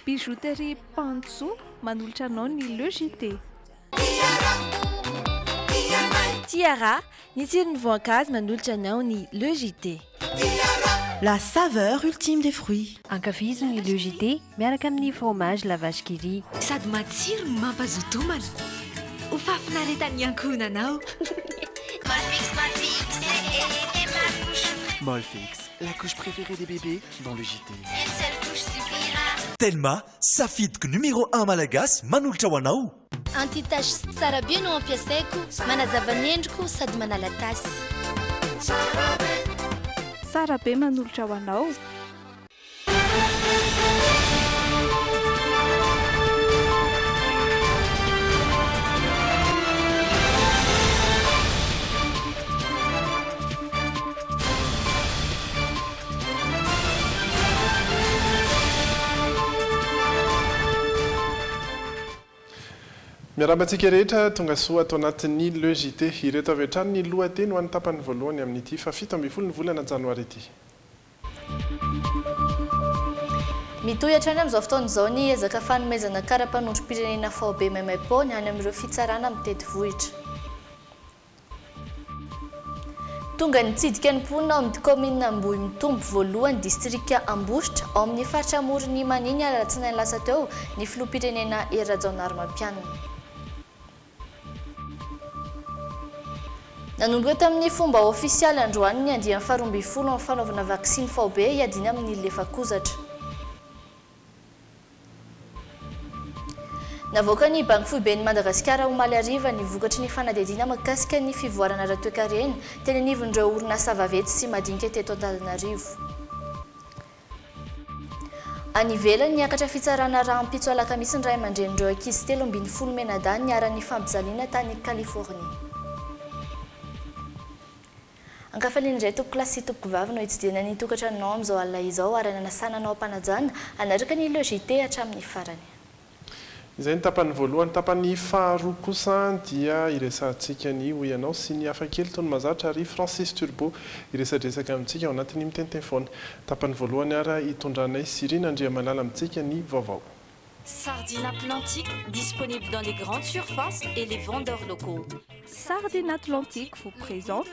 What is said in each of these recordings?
Bijouterie Pantso manolotra anao ny Le JT. Tiara, ny tsiron'ny voankazo manolotra anao ny Le JT. La saveur ultime des fruits. Ankafizony Le JT miaraka amin'ny fromage la vache qui rit. Sady matsiro no mampazoto homana. Ho fafinaretan'ny ankohonanao. Molfix, la couche préférée des bébés dans le JT. Une seule couche suffira. Telma, safidiko numéro 1 malagasy manolotra ho anao. Anti-tache tsara be no ampiasaiko, manazava ny endriko sady manala tasy. Tsara be manolotra ho anao. Miarabantsika rehetra tonga soa ato anatin'ny Le JT. Ireto avy hatrany ny lohateny ho an'ny tapany voalohany amin'ity fa 17 ny volana janoary ity. Mitohy hatrany amin'izao fotoana izao ny ezaka fanomezana karapanondrom-pirenena FAOB Maimaipo ny any amin'ireo fitsarana amin'ny teti-vohitra. Tonga nitsidika ny mponina ao amin'ny commune Ambohy mitombo voalohany distrika Ambositra ao amin'ny faritra Morony Maniny alatsinainy lasa teo ny filoham-pirenena Rajaonarimampianina. Nanomboka tamin'ny fomba ofisialy androany ny andian'ny faharoa ambin'ny folo amin'ny fanaovana vaksiny FAOB iadina amin'ny lefakozatra. Navoaka ny Banky Foiben'ny Madagasikara omaly hariva ny vokatry ny fanadihadiana mahakasika ny fivoarana ara-toe-karena teny anivon'ireo orinasa vaventy sy madinika teto Antananarivo. Any ivelany niakatra fitsarana rahampitso alakamisy ny ray aman-dren'ireo ankizy 13 menadany niara-ny fampijaliana tany Californie. Ankafaliana indray toko klasy toko vavy no hitsidihana ny tokantranonao amin'izao alina izao ary nanasananao ampanajana anaraka ny Le JT hatramin'ny farany. Izay ny tapany voalohany. Tapany faharoa kosa dia iresantsika ny oianao sy ny hafakely tony mazatra ary Francis Turbo iresadresaka amintsika ao anatin'ny miteny foana. Tapany voalohany ara hitondranay Sirina Andriamalala amintsika ny vaovao. Sardine Atlantique, disponible dans les grandes surfaces et les vendeurs locaux. Sardine Atlantique vous présente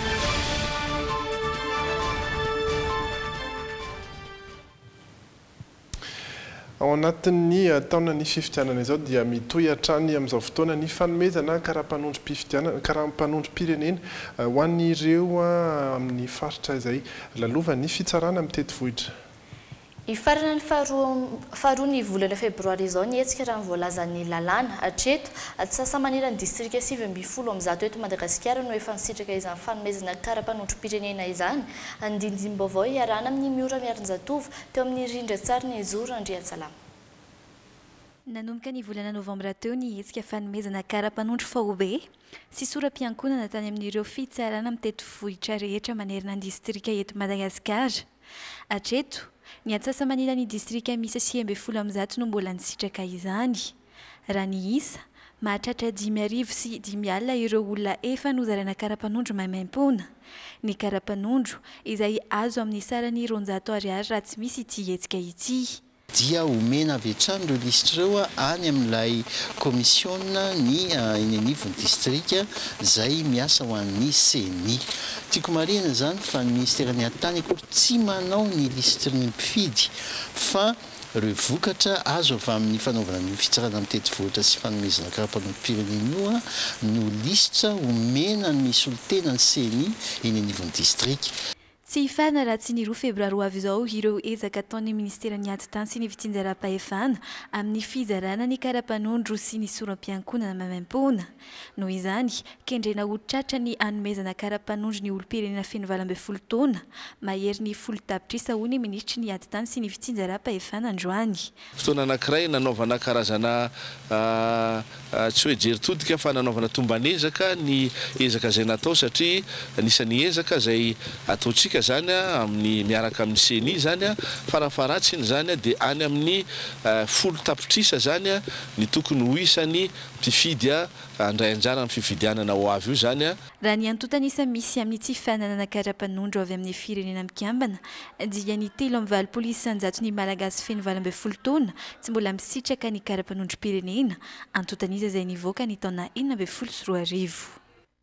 ao anatin'ny taona ny fifidianana izao dia mitohy hatrany amin'izao fotoana ny fanomezana karapanondrom-pirenena ho an'ireo amin'ny faritra izay lalovan'ny fitsarana amin'ny teti-vohitra. Ifarana ny faharoa ny volana febroary izao ny hetsika raha voalazan'ny lalàna hatreto Antsasamanira ny distrika 7 eto Madagasikara no efa nisitraka izany fanomezana karapanondrom-pirenena izany andindimbaovao iarana amin'ny miora miarin-jatovo teo amin'ny rindran-tsary ny zoro Andriansalama. Nanomboka ny volana novambra teo ny hetsika fanomezana karapanondro FAOB sy soram-piankonana tany amin'ireo fitsarana amin'ny teti-vohitra rehetra manerana ny distrika eto Madagasikara. Hatreto ny Antsasamanila ny distrika misy 10 no mbola nisitraka izany. Raha ny isa mahatratra 5,000 sy 5,000 ireo olona efa nozarana karapanondro maimaim-pona. Ny karapanondro izay azo amin'ny sarany 200 ariary raha tsy misy ity hetsika ity. Dia omena avy hatrany ireo lisitra ireo any amin'ilay komisiona ny eny anivon'ny distrika izay miasa ho an'ny CENI. Tiako marina zany fa ny ministeran'ny antany akory tsy manao ny lisitra ny mpifidy fa ireo vokatra azo avy amin'ny fanaovana ny fitsarana amin'ny teti-vohitra sy fanomezana karapanondrom-pirenena no lisitra omena ny misy olon-tena ny CENI eny anivon'ny distrika. Tsy hifarana raha tsy ny 2 febroary ho avy izao ireo ezaka ataon'ny ministeran'ny antitany sy ny fitsinjaram-pahefana amin'ny fizarana ny karapanondro sy ny soram-piankonana maimaim-pona. Noho izany, kendrena ho tratra ny hanomezana karapanondro ny olom-pirenena feno 20 taona, mahery ny 10 tapitrisa hoy ny ministry ny antitany sy ny fitsinjaram-pahefana androany. Fotoana anankiray nanaovana karazana tsy hoe jeritodika fa nanaovana tombanezaka ny ezaka izay natao satria anisan'ny ezaka izay ataontsika zany amin'ny miaraka amin'ny CENI zany farafaratsiny zany dia any amin'ny folo tapitrisa zany ny tokony ho isany mpifidy andray anjara amin'ny fifidianana ho avy io zany raha ny antotanisa misy amin'ny tsy fananana karapanondro avy amin'ny firenena mikambana dia ny 3 isanjato ny malagasy feno 24 taona tsy mbola misitraka ny karapanondrom-pirenena antotanisa izay nivoaka ny taona 2014.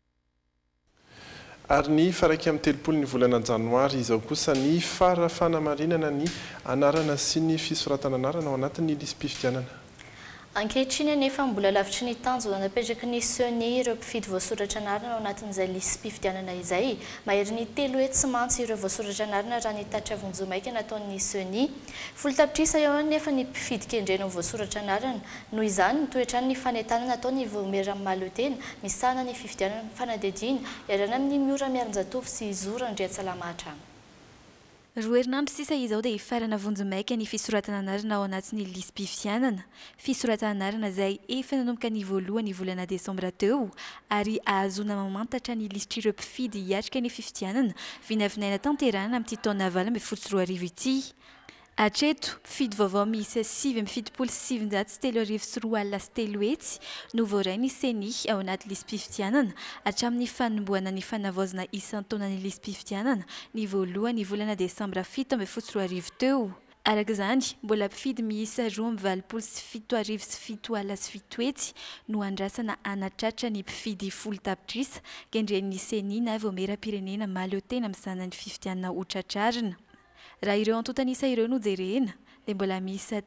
Ary ny faraiky amin'ny 3 ny volana janoary izao kosa ny farafana-marinana ny anarana sy ny fisoratana anarana ao anatin'ny lisym-pifidianana. Ankehitriny anefa mbola lavitry ny tanjona napetraka ny CENI ireo mpifidy voasoratra anarana ao anatin'izay lisym-pifidianana izay. Mahery ny 3 hoe tsy mantsy ireo voasoratra anarana raha ny tatra vonjomaika nataon'ny CENI. Folo tapitrisa eo nefa ny mpifidy kendrena voasoratra anarana. Noho izany toetrany ny fanentanana nataon'ny Vomera Malotena misana ny fifidianana fanadidina iarana amin'ny miora miarinjatovy sy zora andriatsalamatrana. Roa herinandro sisa izao dia farana vonjomaika ny fisoratana anarana ao anatin'ny lisym-pifidianana. Fisoratana anarana izay efa nanomboka ny voalohany volana desambra teo ary ahazona mamantatra ny listr'ireo mpifidy hiatrika ny fifidianana vinavinaina tanterana amin'ity taona 2024 ity. Hatreto, mpifidy vaovao miisa 7,773 hetsy no voarainy CENI ao anaty lisym-pifidianana hatramin'ny fanomboana ny fanavaozana isan-taona ny lisym-pifidianana ny voalohany volana desambra 2024 teo. Araka izany, mbola mpifidy miisa 2,777 hetsy no andrasana anatratra ny mpifidy folo tapitrisa kendren'ny CENI na Vomeram-pirenena Malotena misana ny fifidianana ho tratrarina. Raha ireo antotanisa ireo no jerena dia mbola miisa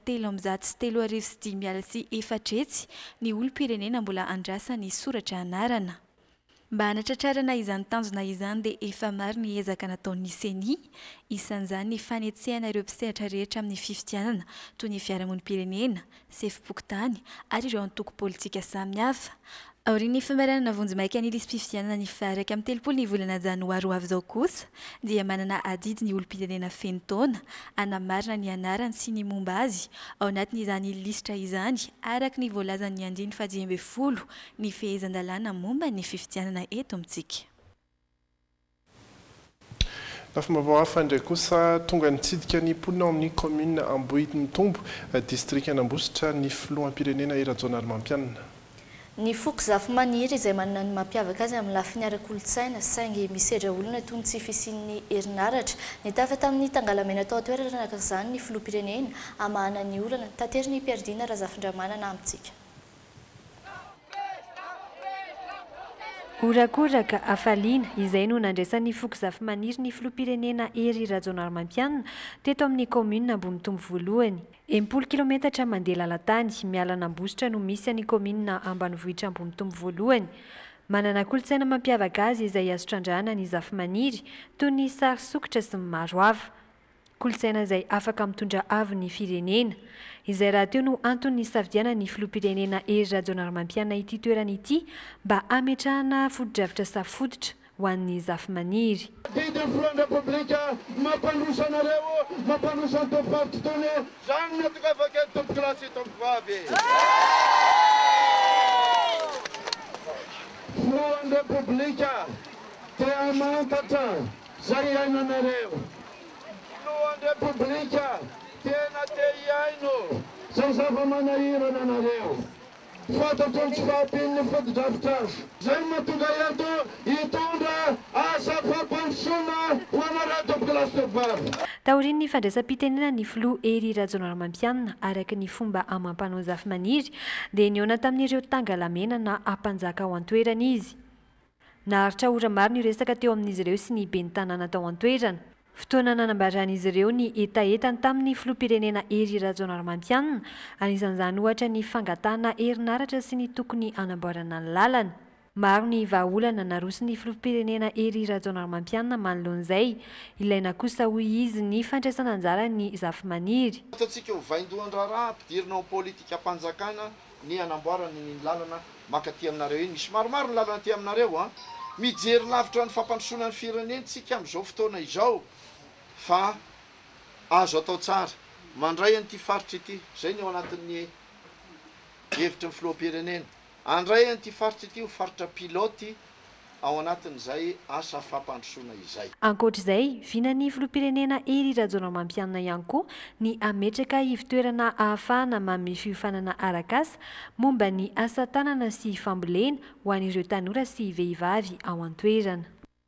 3,304 hetsy ny olom-pirenena mbola andrasany soratra anarana. Mba hanatratrarana izany tanjona izany dia efa maro ny ezaka nataon'ny CENI, isan'izany ny fanetsehana ireo mpisehatra rehetra amin'ny fifidianana toy ny fiarahamonim-pirenena, sefim-pokotany ary ireo antoko politika samihafa. Aorian'ny fimaranana vonjomaika ny lisym-pifidianana ny faraiky amin'ny 3 ny volana janoary ho avy izao kosa dia manana adidy ny olom-pirenena feno taona anamarina ny anarany sy ny momba azy ao anatin'izany lisitra izany araka ny voalazan'ny 2010 ny fehezan-dalàna momba ny fifidianana eto amintsika. Lafomba hafa indray kosa tonga nitsidika ny mponina ao amin'ny commune Ambohidy-Mitombo district Anambositra ny filoham-pirenena Irajonary Mampianina. Ny foko zafy maniry izay manana ny mampiavaka azy amin'ny lafiny ara-kolontsaina saingy misedra olona toy ny tsy fisian'ny herinaratra nitafa tamin'ny tangalamena tao toerana anak'izany ny filoham-pirenena amahana ny olana tanteriny Pierdina Razafindramanana amintsika. Orakoraka afaliana izay no nandraisan'ny foko zafy maniry ny filoham-pirenena Hery Rajonary Mampianina teto amin'ny commune Ambohidy-Mitombo voalohany. 80 kilometatra mandeha lalatany miala Anambositra no misy ny commune Ambanivohitra Ambohidy-Mitombo voalohany. Manana kolontsaina mampiavaka azy izay azo trandrahana ny zafy maniry toy ny sary sokitra sy ny maro hafa. Kolontsaina izay afaka mitondra avy ny firenena. Izay raha teo no antony safidiana ny filoham-pirenena Hery Rajonary Mampianina ity toerana ity mba ametrahana foto-dravitra safototra ho an'ny zafy maniry. Tena te iaino zay zava-manahirana anareo fantatro tsy fahampian'ny foto-dravitra azy zay mahatonga eto hitondra asa fampandrosoana ho ana radio kilasy tebary. Taorian'ny fandraisam-pitenena ny filoha Hery Rajonary Mampianina araka ny fomba amampanao zafy maniry dia niona tamin'ireo tangalamena na ampanjaka ao an-toerana izy. Naharitra ora maro ny resaka teo amin'izy ireo sy ny ben'ny tanàna tao an-toerana. Fotoana nanambaran'izy ireo ny etaetany tamin'ny filoham-pirenena Hery Rajonary Mampianina anisan'izany ohatra ny fangatahana herinaratra sy ny tokony anamboarana ny lalana. Maro ny vahaolana naroso ny filoham-pirenena Hery Rajonary Mampianina manoloan'izay ilaina kosa hoy izy ny fandraisana anjara ny zafy maniry. Ataontsika ho vaindohan-draharaha ampidirina ao politika ampanjakana ny anamboarana ny lalana makaty aminareo iny. Misy maromaro ny lalana ty aminareo mijery lavitra ny fampandrosoana ny firenena tsika amin'izao fotoana izao. Fa azo atao tsara mandray an'ity faritra ity zay ny ao anatin'ny hevitry ny filoham-pirenena andray an'ity faritra ity ho faritra piloty ao anatin'izay asa fampandrosoana izay. Ankoatr'izay, vinany filoham-pirenena Hery Rajaonamampianina ihany koa ny ametraka ivitoerana ahafahana mamy fiofanana arak'asa momba ny asa tanana sy fambolena ho an'ireo tanora sy vehivavy ao an-toerana.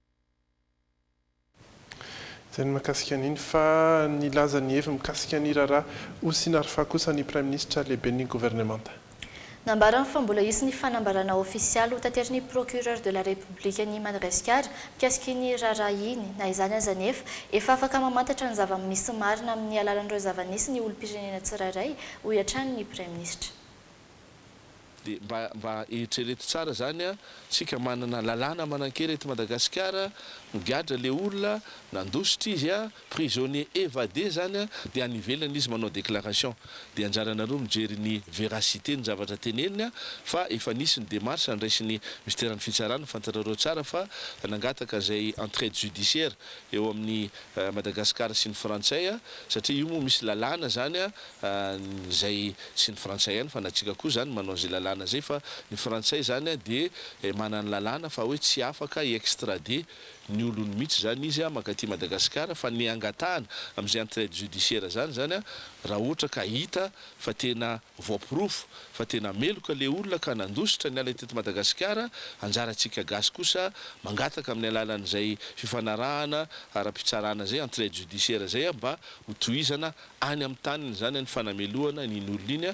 Izay ny mahakasika an'iny fa nilaza ny heviny mikasika ny raharaha ho sinarifa kosa ny Prime Ministre lehibe ny gouvernemanta. Nambarana fa mbola isy ny fanambarana ofisialy ho tateriny procureur de la République ny Madagasikara mikasika ny raharaha iny na izany aza nefa efa afaka mamantatra ny zava-misy marina amin'ny alalan'ireo zava-nisy ny olom-pirenena tsirairay ho hiatrany ny Prime Ministre. Dia mba eritrereto tsara zany a tsika manana lalàna manan-kery eto Madagasikara migadra le olona nandositra izy a prisonnier évadé zany a dia any ivelany izy manao déclaration dia anjaranareo mijery ny véracité ny zavatra teneniny a fa efa nisy ny démarche andraisin'ny ministère ny fitsarana fantarareo tsara fa nangataka zay entraide judiciaire eo amin'ny Madagasikara sy ny frantsay a satria io moa misy lalàna zany a zay sy ny frantsay ihany fa natsika koa zany manao zay lalàna zay fa ny frantsay zany dia manana lalàna fa hoe tsy afaka extradé ny olony mihitsy zany izy makaty Madagasikara fa ny angatahana amin'izay entraide judiciaire zany raha ohatra ka hita fa tena voapirofo fa tena meloka le olona ka nandositra ny ala teto Madagasikara anjarantsika gasy kosa mangataka amin'ny alalan'izay fifanarahana ara-pitsarana zay entraide judiciaire zay mba ho tohizana any amin'ny taniny zany ny fanamelohana ny olona iny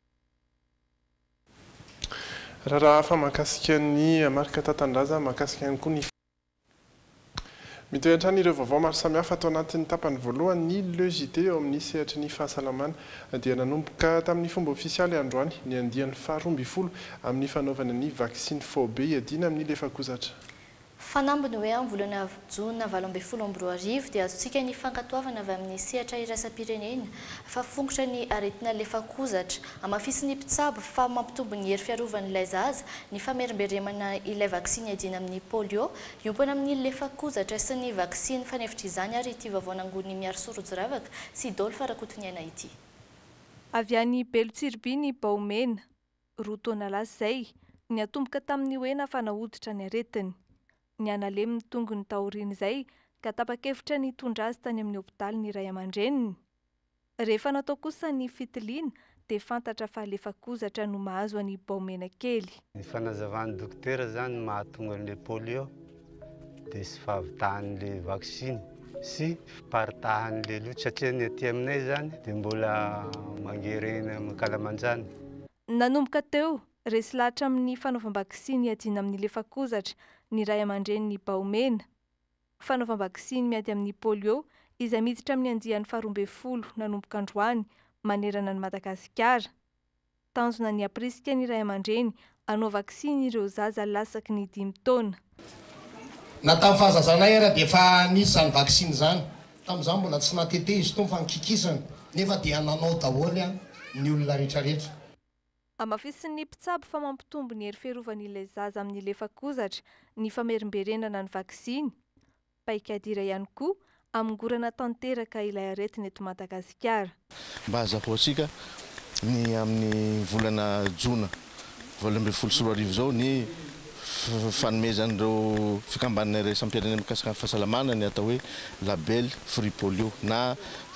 raha hafa mahakasika ny marika tatandraza mahakasika ihany koa ny mitoetra ireo vaovao maro samihafa atao anatin'ny tapany voalohany ny Le JT eo amin'ny sehatra ny fahasalamana dia nanomboka tamin'ny fomba ofisialy androany ny andian'ny faharoa ambin'ny folo amin'ny fanaovana ny vaksiny FOB iadina amin'ny lefakozatra. Fanambiny hoe amin'ny volana Jona 2024 dia azontsika ny fankatoavana avy amin'ny sehatra iraisam-pirenena fa fongotra ny aretina lefakozatra amafisy ny mpitsabo fa mampitombo ny hery fiarovan'ilay zaza ny famerimberemana ilay vaksiny adina amin'ny polio iompana amin'ny lefakozatra sy ny vaksiny fanefitra izany ary ity vavonangony miaro sorojoravaka sy dolo farakotony aina ity. Avy any Belotsirby ny Baomena roa taona lasy ny atomboka tamin'ny hoe nafanahoditra ny aretiny. Ny analeminy tongony taoriana izay ka tapa-kevitra ny tondra azy tany amin'ny hopitaly ny ray aman-dreniny. Rehefa natao kosa ny fitiliana dia fantatra fa lefakozatra no mahazo any Baomena kely. Ny fanazavan'ny dokotera zany mahatonga le polio dia sy fahavitahan'le vaksiny sy fiparitahan'le loto satria ny aty aminay zany dia mbola mangerena amin'ny kalamanjana. Nanomboka teo resy lahatra amin'ny fanaovam-baksiny adina amin'ny lefakozatra ny ray aman-dreniny Baomena. Fanaovam-baksiny miady amin'ny polio izay miditra amin'ny andian'ny faharoa ambin'ny folo nanomboka androany manerana ny Madagasikara. Tanjona ny aprisika ny ray aman-dreny hanao vaksiny ireo zaza lasaky ny 5 taona. Na tamin'ny fahazazanay ara dia efa nisy zany vaksiny zany. Tamin'izany mbola tsy natete izy itony fa nikikisana nefa dia nanao daholo ny olona rehetrarehetra. Amafisy ny mpitsabo fa mampitombo ny hery fiarovan'ilay zaza amin'ny lefakozatra ny famerimberenana ny vaksiny. Paikadira ihany koa amingorana tanteraka ilay aretina eto Madagasikara. Mba azahoantsika ny amin'ny volana Jona 2024 zao ny fanomezan'ireo fikambanana iraisam-pirenena mikasika ny fahasalamana ny atao hoe label free polio na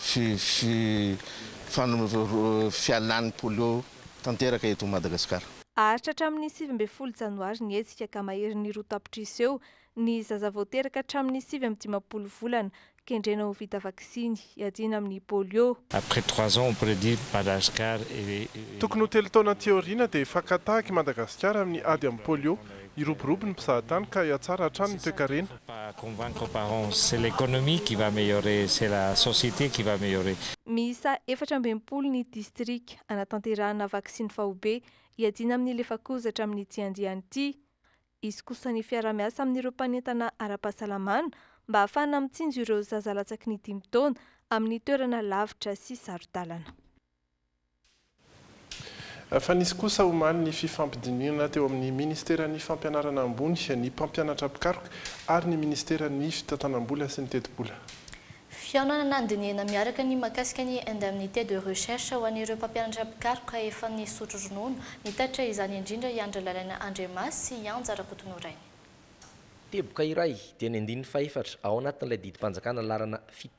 fialan'ny polio tanteraka eto Madagasikara. Aritra hatramin'ny 7 janoary ny hetsika ka mahery ny roa tapitrisa eo ny zaza voateraka hatramin'ny 7 volana kendrena ho vita vaksiny iadina amin'ny polio. Après 3 ans on prédit Madagascar tokony ho 3 taona teoriana dia fakatahaky Madagasikara amin'ny ady amin'ny polio iroborobo ny mpizahatany ka hiatsara hatrany ny toe-karena. Convaincre aux parents, c'est l'économie qui va améliorer, c'est la société qui va améliorer. Miisa 420 ny distrika anatanterahana vaksiny FOB iadina amin'ny lefakozatra amin'ny ity andiany ity. Izy kosa ny fiara-miasa amin'ireo mpanentana ara-pahasalamana mba ahafahana mitsinjo ireo zaza latsaky ny 5 taona amin'ny toerana lavitra sy sarodalana. Fa nisy kosa omaly ny fifampidinina teo amin'ny ministera ny fampianarana ambony ny mpampianatra pikaroka ary ny ministera ny fitantanam-bola sy ny teti-bola. Fiaonana nandiniana miaraka ny makasika ny indemnité de recherche ho an'ireo mpampianatra pikaroka efa ny sotro ronono ny tatra izany indrindra Iandra Lalana Andremas sy Ian Jarakotonorainy. teboka iray dia ny andininy fahefatra ao anatin'ilay didim-panjakana larana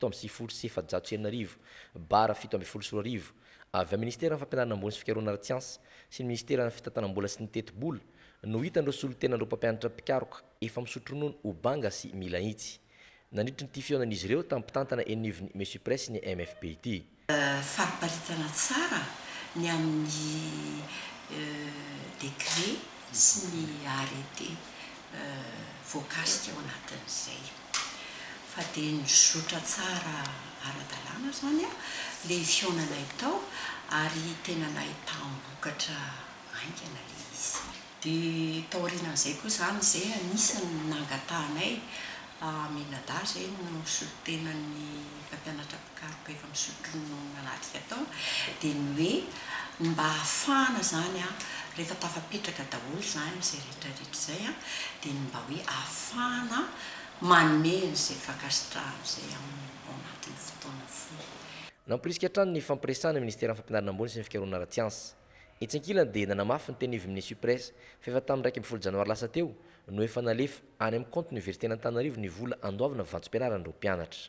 7 bara 7 avy a ministera ny fampianarana ambony sy fikaroana ara-tsiansa sy ny ministera ny fitantanam-bola sy ny teti-bola no hitan'ireo solotenan'ireo mpampianatra mpikaroka efa misotronony Obanga sy Milahitsy. Nandritry ny fionan'izy ireo tamin'ny mpitantana eniviny Monsieur Press ny MFP ity. Fariparitana tsara ny amin'ny décret sy ny arrêté voakasika ao anatin'izay. Fa dia nizotra tsara ara-dalàna zany le fionanay tao ary tena nahitambokatra aingana le izy. Dia taorianan'izay koa zany izay anisan'ny nangatahanay Aminada zay no solotenan'ny mpampianatra mpikaroka efa misotro nanatrika tao dia ny hoe mba hafana zany rehefa tafapetraka daholo zany izay rehetrarehetra izay dia mba hoe hafana manome n'izay fankasitrahana izay ao anatin'ny fotoana fo. Namporisika hatrany ny fampiresahana ministera ny fampianarana ambony sy ny fikaroana ara-tsiansa. Etsy-ankilany dia nanamafy ny teny ivy Monsieur Press fa efa tamin'ny 1 Janoary lasa teo no efa nalefa any amin'ny compte université n'Antananarivo ny vola andoavana vantsom-pianaran'ireo mpianatra.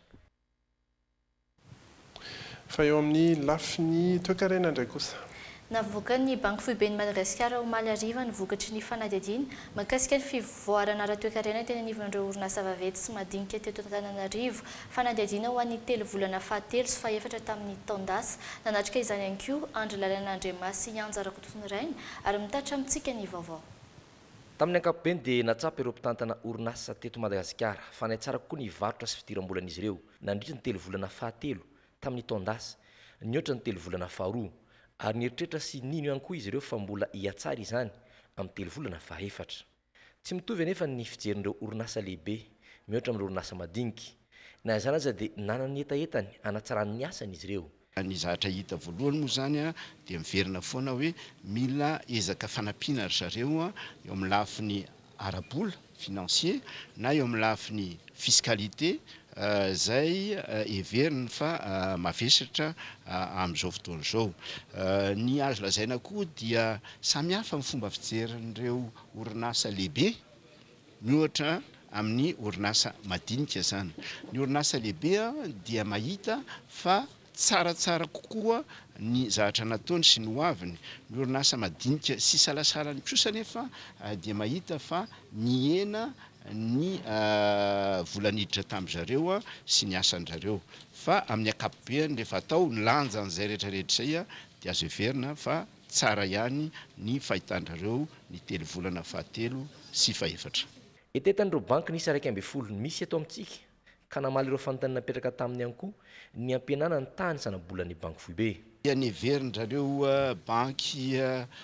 Fa eo amin'ny lafiny toe-karena indray kosa. Navoaka ny Banque Foibe ny Madagasikara omaly hariva ny vokatry ny fanadihadiana mahakasika ny fivoarana ara-toe-karena teny anivon'ireo orinasa vaventy sy madinika teto Antananarivo. Fanadihadiana ho an'ny 3 volana fahatelo sy fahefatra tamin'ny taondasa. Nanatrika izany ihany koa Andry Lalàn'Andriamasy Anja Rakotonorainy ary mitatra amintsika ny vaovao. Tamin'ny ankapobeny dia natsapa ireo mpitantana orinasa teto Madagasikara fa naitsara koa ny varotra sy fidiram-bolan'izy ireo nandritra ny 3 volana fahatelo tamin'ny taondasa, nioatra ny 3 volana faharoa ary nieritreritra sy nino ihany koa izy ireo fa mbola hiatsara izany amin'ny 3 volana fahefatra. Tsy mitovy anefa ny fijerin'ireo orinasa lehibe mihoatra amin'ireo orinasa madinika. Na izany aza dia nanany etaetany hanatsarany ny asany izy ireo. Ny zahatra hita voalohany moa zany dia miverina foana hoe mila ezaka fanampiana ry zareo eo amin'ny lafiny ara-bola financier na eo amin'ny lafiny fiscalité zay everina fa mavesatra amin'izao fotoana izao. Ny azo lazaina koa dia samihafa amin'ny fomba fijerin'ireo orinasa lehibe mihoatra amin'ny orinasa madinika zany. Ny orinasa lehibe dia mahita fa tsaratsara kokoa ny zavatra nataony sy ny hoaviny. Ny orinasa madinika sy salasalany kosa nefa dia mahita fa nihena ny volaniditra tamin'izareo sy ny asan'izareo. Fa amin'ny ankapobeny rehefa atao ny lanjan'izay rehetrarehetra izay dia azo everina fa tsara ihany ny fahitan-drareo ny 3 volana fahatelo sy fahefatra. Etetan'ireo banky nisy 12 misy eto amintsika ka namaly ireo fanontaniana napetraka taminy ihany koa ny ampianana ny tany sanabolan'ny Banque Foibe. Ny everin-drareo banky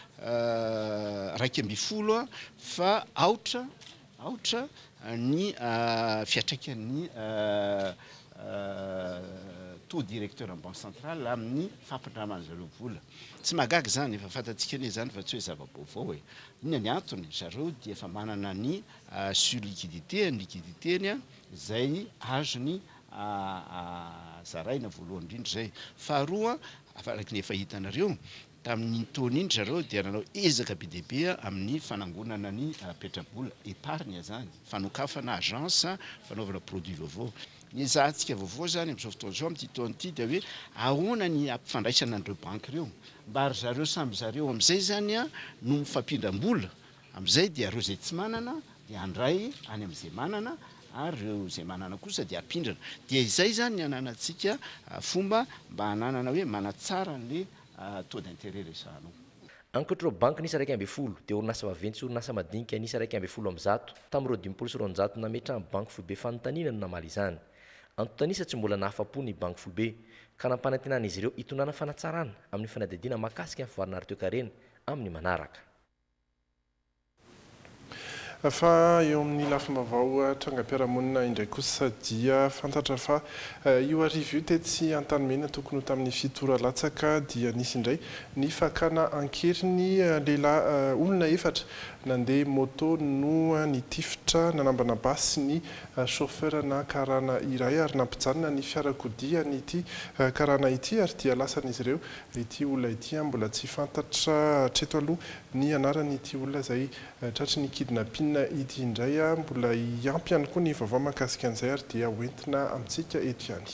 12 fa aotra ny fiatraikan'ny taux directeur en banque centrale amin'ny fampidraman'izareo vola. Tsy magaga zany efa fantatsika ne zany fa tsy hoe zava-baovao e. Inona ny antony? Zareo dia efa manana ny surliquidité, ny liquidité izay azony zaraina voalohany indrindra zay. Faharoa, afaraky ny efa hitanareo tamin'ny taona iny zareo dia nanao ezaka be dia be amin'ny fanangonana ny petrabola épargne zany, fanokafana agence fanaovana produit vaovao. Ny zahantsika vaovao zany amin'izao fotoana izao amin'ity taona ity dia hoe ahoana ny ampifandraisana an'ireo banky ireo mba ry zareo samby zareo amin'izay zany no mifampindram-bola. Amin'izay dia ireo izay tsy manana dia andray any amin'izay manana ary ireo izay manana kosa dia ampindrana. Dia izay zany ny ananantsika fomba mba hananana hoe manatsara an'ilay taux d'intérêt resahanao. Ankoatr'ireo banky nisy 12 dia orinasa vaventy sy orinasa madinika nisy 12 tamin'ireo 20 nametra amin'ny Banque Foibe fanontaniana no namaly izany. Antontanisa tsy mbola nahafa-po ny Banque Foibe ka nampanantenana izy ireo hitonana fanatsarana amin'ny fanadihadiana mahakasika ny fivoarana ara-toe-karena amin'ny manaraka. Fa eo amin'ny lafim-baovao trangam-piarahamonina indray kosa dia fantatra fa io arivo io tetsy Antanimena tokony tamin'ny fitora latsaka dia nisy indray ny fakana ankeriny lehilahy olona efatra nandeha moto no nitifitra nanambana basy ny chauffeur na karana iray ary nampijanona ny fiarakodia nyity karana ity ary dia lasan'izy ireo ity olona ity mbola tsy fantatra treto aloha ny anaran'ity olona izay tratry ny kidnapping inona ity indray a mbola iampy ihany koa ny vaovao mahakasika an'izay ary dia hoentina amintsika eto ihany.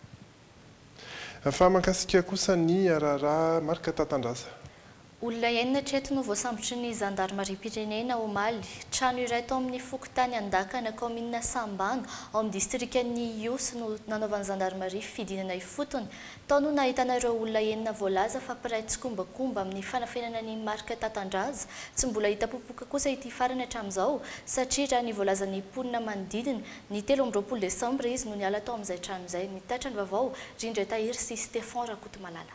Fa mahakasika kosa ny raharaha marika tatandraza. Olona enina treto no voasambotry ny zandarmaria-pirenena omaly. Trano iray tao amin'ny fokotany Andakana kaomina Sambano ao amin'ny distrikan'ny Iosy no nanaovan'ny zandarmaria fidinana ifotony. Tao no nahitana ireo olona enina voalaza fa piray tsikombakomba amin'ny fanafenana ny marika tatandraza. Tsy mbola hita popoka kosa ity farany hatramin'izao satria raha ny voalazan'ny mponina manodidina ny 13 Desambra izy no niala tao amin'izay trano izay. Mitatra ny vaovao Rindra Tahiry sy Stéphane Rakotomalala.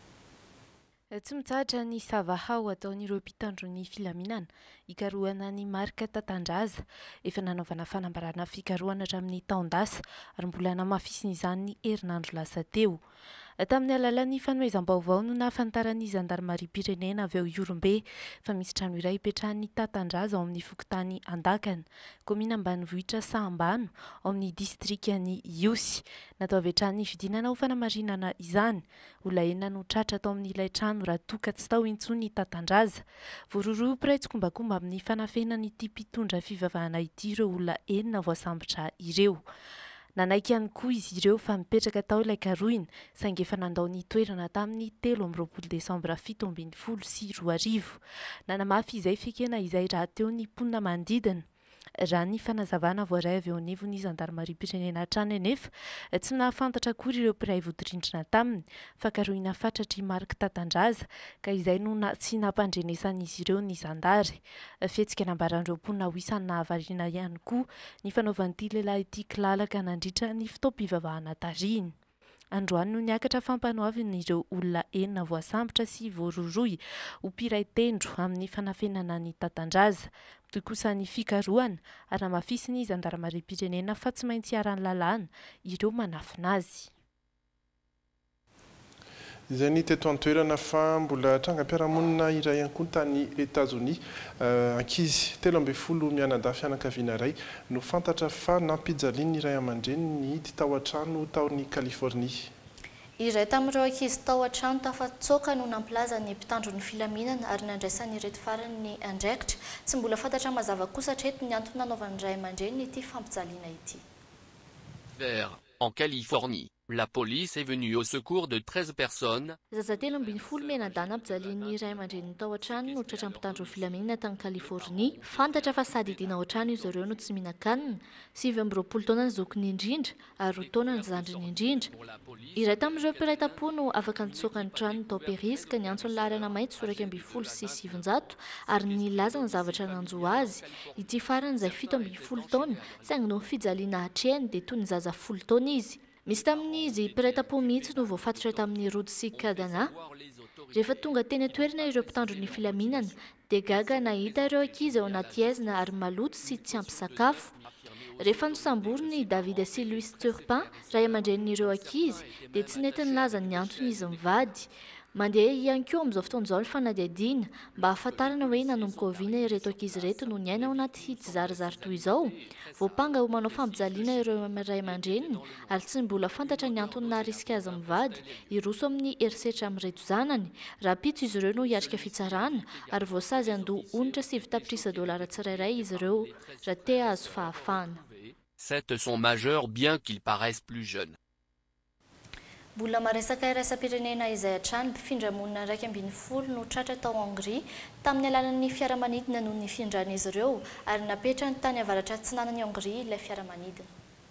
Tsy mitsahatra ny savahao ataon'ireo mpitandro ny filaminana hikarohana ny marika tatandraza efa nanaovana fanambarana fikarohana hatramin'ny taondasa ary mbola namafisiny izany ny herinandro lasa teo. Tamin'ny alalan'ny fanomezam-baovao no nahafantaran'ny zandarmaria-pirenena avy eo Iorombe fa misy trano iray hipetrahan'ny tatandraza ao amin'ny fokotany Andakana, komina ambanivohitra Sambano ao amin'ny distrikany Iosy. Natao avetrahan'ny fidinana ho fanamarinana izany. Olona enina no tratra tao amin'ilay trano raha toka tsy tao intsony ny tatandraza. Voaroroa piray tsikombakomba amin'ny fanafenan'ity mpitondra fivavahana ity ireo olona enina voasambotra ireo. Nanaiky ihany koa izy ireo fa mipetraka tao ilay karohina saingy efa nandao ny toerana tamin'ny 13 Desambra 2024. Nanamafy izay fikena izay raha teo ny mponina manodidina. Raha ny fanazavana voaray avy eo anivon'ny zandarmaria-pirenena hatrany anefa tsy nahafantatra akory ireo mpiray vodirindrina taminy fa karohina fatratry marika tatandraza ka izay no tsy nampandrenesan'izy ireo ny zandary. Fihetsika nambaran'ireo mponina ho isan'ny nahavariana ihany koa ny fanaovan'ity lehilahy ity kilalaka nandritra ny fotoam-pivavahana tarihiny. Androany no niakatra fampanoavin'ireo olona enina voasambotra sy voaroroy ho mpiray tendro amin'ny fanafenana ny tatandraza. Toy kosa ny fikarohana ary namafisiny zandarmaria-pirenena fa tsy maintsy hiarany lalàna ireo manafina azy. Izay ny teto an-toerana fa mbola trangam-piarahamonina iray ihany koa tany États-Unis. Ankizy 12 mianadahy fianakaviana iray no fantatra fa nampijaliany iray aman-dreny ny hidy tao an-trano taon'ny Californie. Iray tamin'ireo ankizy tao an-trano tafatsoka no nampilaza ny mpitandro ny filaminana ary nandraisany ireto farany ny andraikitra. Tsy mbola fantatra mazava kosa hatreto ny antony nanaovan'ny iray aman-dreny ity fampijaliana ity. En Californie, la police est venue au secours de 13 personnes. Zazatelo 12 mianadahy nampijalian'ny iray aman-dreny tao an-trano no tratra mpitandro ny filaminana tany Californie. Fantatra fa sady hidiana ao an-trano izy ireo no tsy mihinan-kanina. 20 taona ny zokiny indrindra ary 2 taona ny zandriny indrindra. Iray tamin'ireo mpiray tam-po no afaka nitsoaka ny trano tao Paris ka niantso ny laharana maitso 12 sy 700 ary nilaza ny zavatra nanjo azy. Ity farany izay 17 taona saingy no fijaliana hatrehany dia toy ny zaza 10 taona izy. Misy tamin'izy mpiray tam-po mihitsy no voafatotra tamin'ny Rody sy Kadana. Rehefa tonga teny an-toerana ireo mpitandro ny filaminana dia gaga nahita ireo ankizy ao anaty aizina ary maloto sy tsy ampy sakafo. Rehefa nosambory ny David sy Louis Turpin, ray aman-drenin'ireo ankizy, dia tsy nety nilaza ny antony izy mivady. Mandeha ihany koa amin'izao fotoan'izao ny fanadihadiana mba hahafantarana hoe nanomboka oviana ireto ankizy ireto no niaina ao anaty hitsy zarizary toy izao. Voapanga ho manao fampijaliana ireo ray aman-dreniny ary tsy mbola fantatra ny antony naharisika azy mivady hiroso amin'ny herisetra amin'ireto zanany. Raha pito izy ireo no hiatrika fitsarana ary voasazy andoha onitra $7 tsirairay izy ireo raha te azo fahafahana. 7 sont majeurs bien qu'ils paraissent plus jeunes. Mbola maresaka iraisam-pirenena izay hatrany mpifindra monina 12 no tratra tao Hongrie tamin'ny alalan'ny fiaramanidina noho ny findran'izy ireo ary napetrany tany avaratra atsinanan'ny Hongrie ilay fiaramanidina.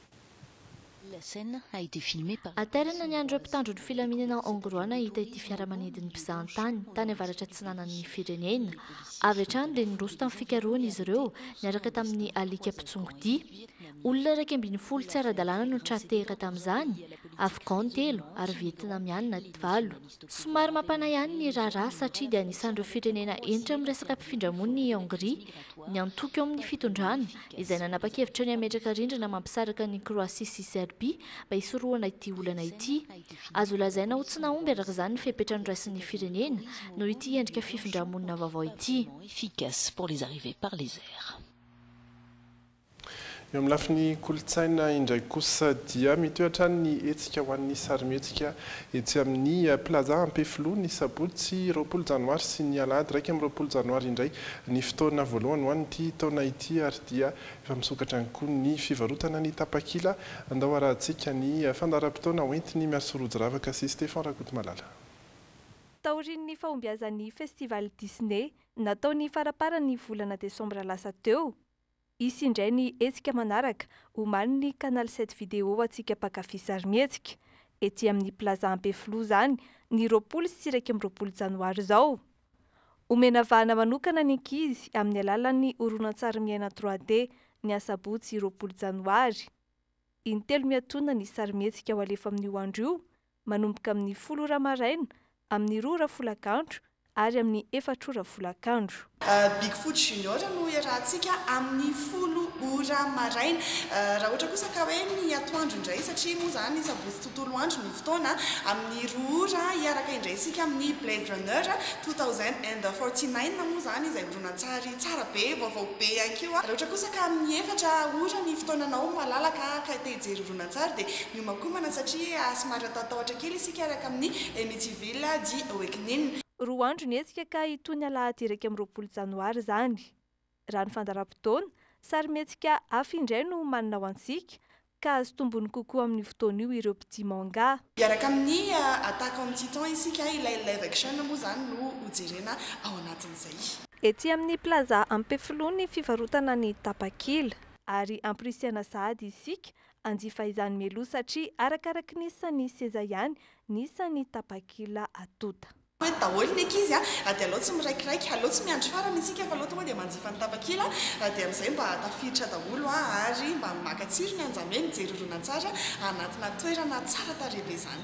Aterana ny andreo mpitandro ny filaminana hongroana hita ity fiaramanidiny mpizahantany tany avaratra atsinanan'ny firenena. Avy hatrany dia niroso tamin'ny fikarohana izy ireo niaraka tamin'ny alika mpitsongodia. Olona 12 tsy ara-dalàna no tratehaka tamin'izany, Afghan 3 ary Vietnamiana 7. Somary mampanahy ihany ny raharaha satria dia anisan'ireo firenena enitra amin'ny resaka mpifindramony ny Hongrie, ny antoky ao amin'ny fitondrana izay nanapa-kevitra ny ametraka rindrina mampisaraka ny Kroasia sy Serbia mba hisorohana ity olana ity. Azo lazaina ho tsy nahomby araka izany ny fepetra noraisin'ny firenena no ity endrika fifindramonina vaovao ity. eo amin'ny lafiny kolontsaina indray kosa dia mitoetra ny hetsika ho an'ny sarimihetsika etsy amin'ny plaza Ampefilo ny sabotsy 20 janoary sy ny alahady 20 janoary indray ny fotoana voalohany ho an'ity taona ity ary dia efa misokatra ihany koa ny fivarotana ny tapakila andao arahantsika ny fandaharam-potoana hoentiny miarosorojo ravaka sy Stéphane Rakotomalala. Taorian'ny fahombiazan'ny festival Disney nataony faraparany volana desambra lasa teo. Isy indray ny hetsika manaraka omaly ny canal 7 vidéo atsika mpakafy sarimihetsika ety amin'ny plaza Ampefilo zany ny 20 sy 20 janoary zao. Omena vahana manokana ny ankizy amin'ny alalan'ny horonan-tsarimiaina 3D ny asabotsy 20 janoary. Intelo miatoana ny sarimihetsika ho alefa amin'ny andro io manomboka amin'ny 10 ora maraina amin'ny 2 ora folakandro ary amin'ny 4 ora folakandro. Bigfoot Junior no iarahantsika amin'ny 10 ora maraina. Raha ohatra kosa ka hoe ny atoandro indray satria moa zany sabotsy tontolo andro ny fotoana amin'ny 2 ora iaraka indray isika amin'ny Blade Runner 2049 moa zany izay horonan-tsary tsara be vaovao be ihany koa. Raha ohatra kosa ka amin'ny 4 ora ny fotoananao malalaka ka te hijery horonan-tsary dia miomakomana satria somary atatahotra kely isika iaraka amin'ny Amityville The Awakening. Roa andro ny hetsika ka hitony alahady 20 janoary zany. Raha ny fandaharam-potoana, sarimihetsika hafa indray no manana ho antsika ka azo tombony kokoa amin'ny fotoana io ireo mpitia manga. Iaraka amin'ny Attack on Titan isika ilay live action moa zany no hojerena ao anatin'izay. Ety amin'ny plaza Ampefilo ny fivarotana ny tapakila ary ampirisiana sahady isika anjifa izany meloa satria arakaraka ny isan'ny seza ihany ny isan'ny tapakila atota. Hoe daholo ny ankizy dia aleo tsy miraikiraiky, aleo tsy miandry farany isika fa aleo tonga dia manjifa ny tapakila dia amin'izay mba tafiditra daholo ary mba makatsiro ny anjamy mijery horonan-tsary anatina toerana tsara tarehy izany.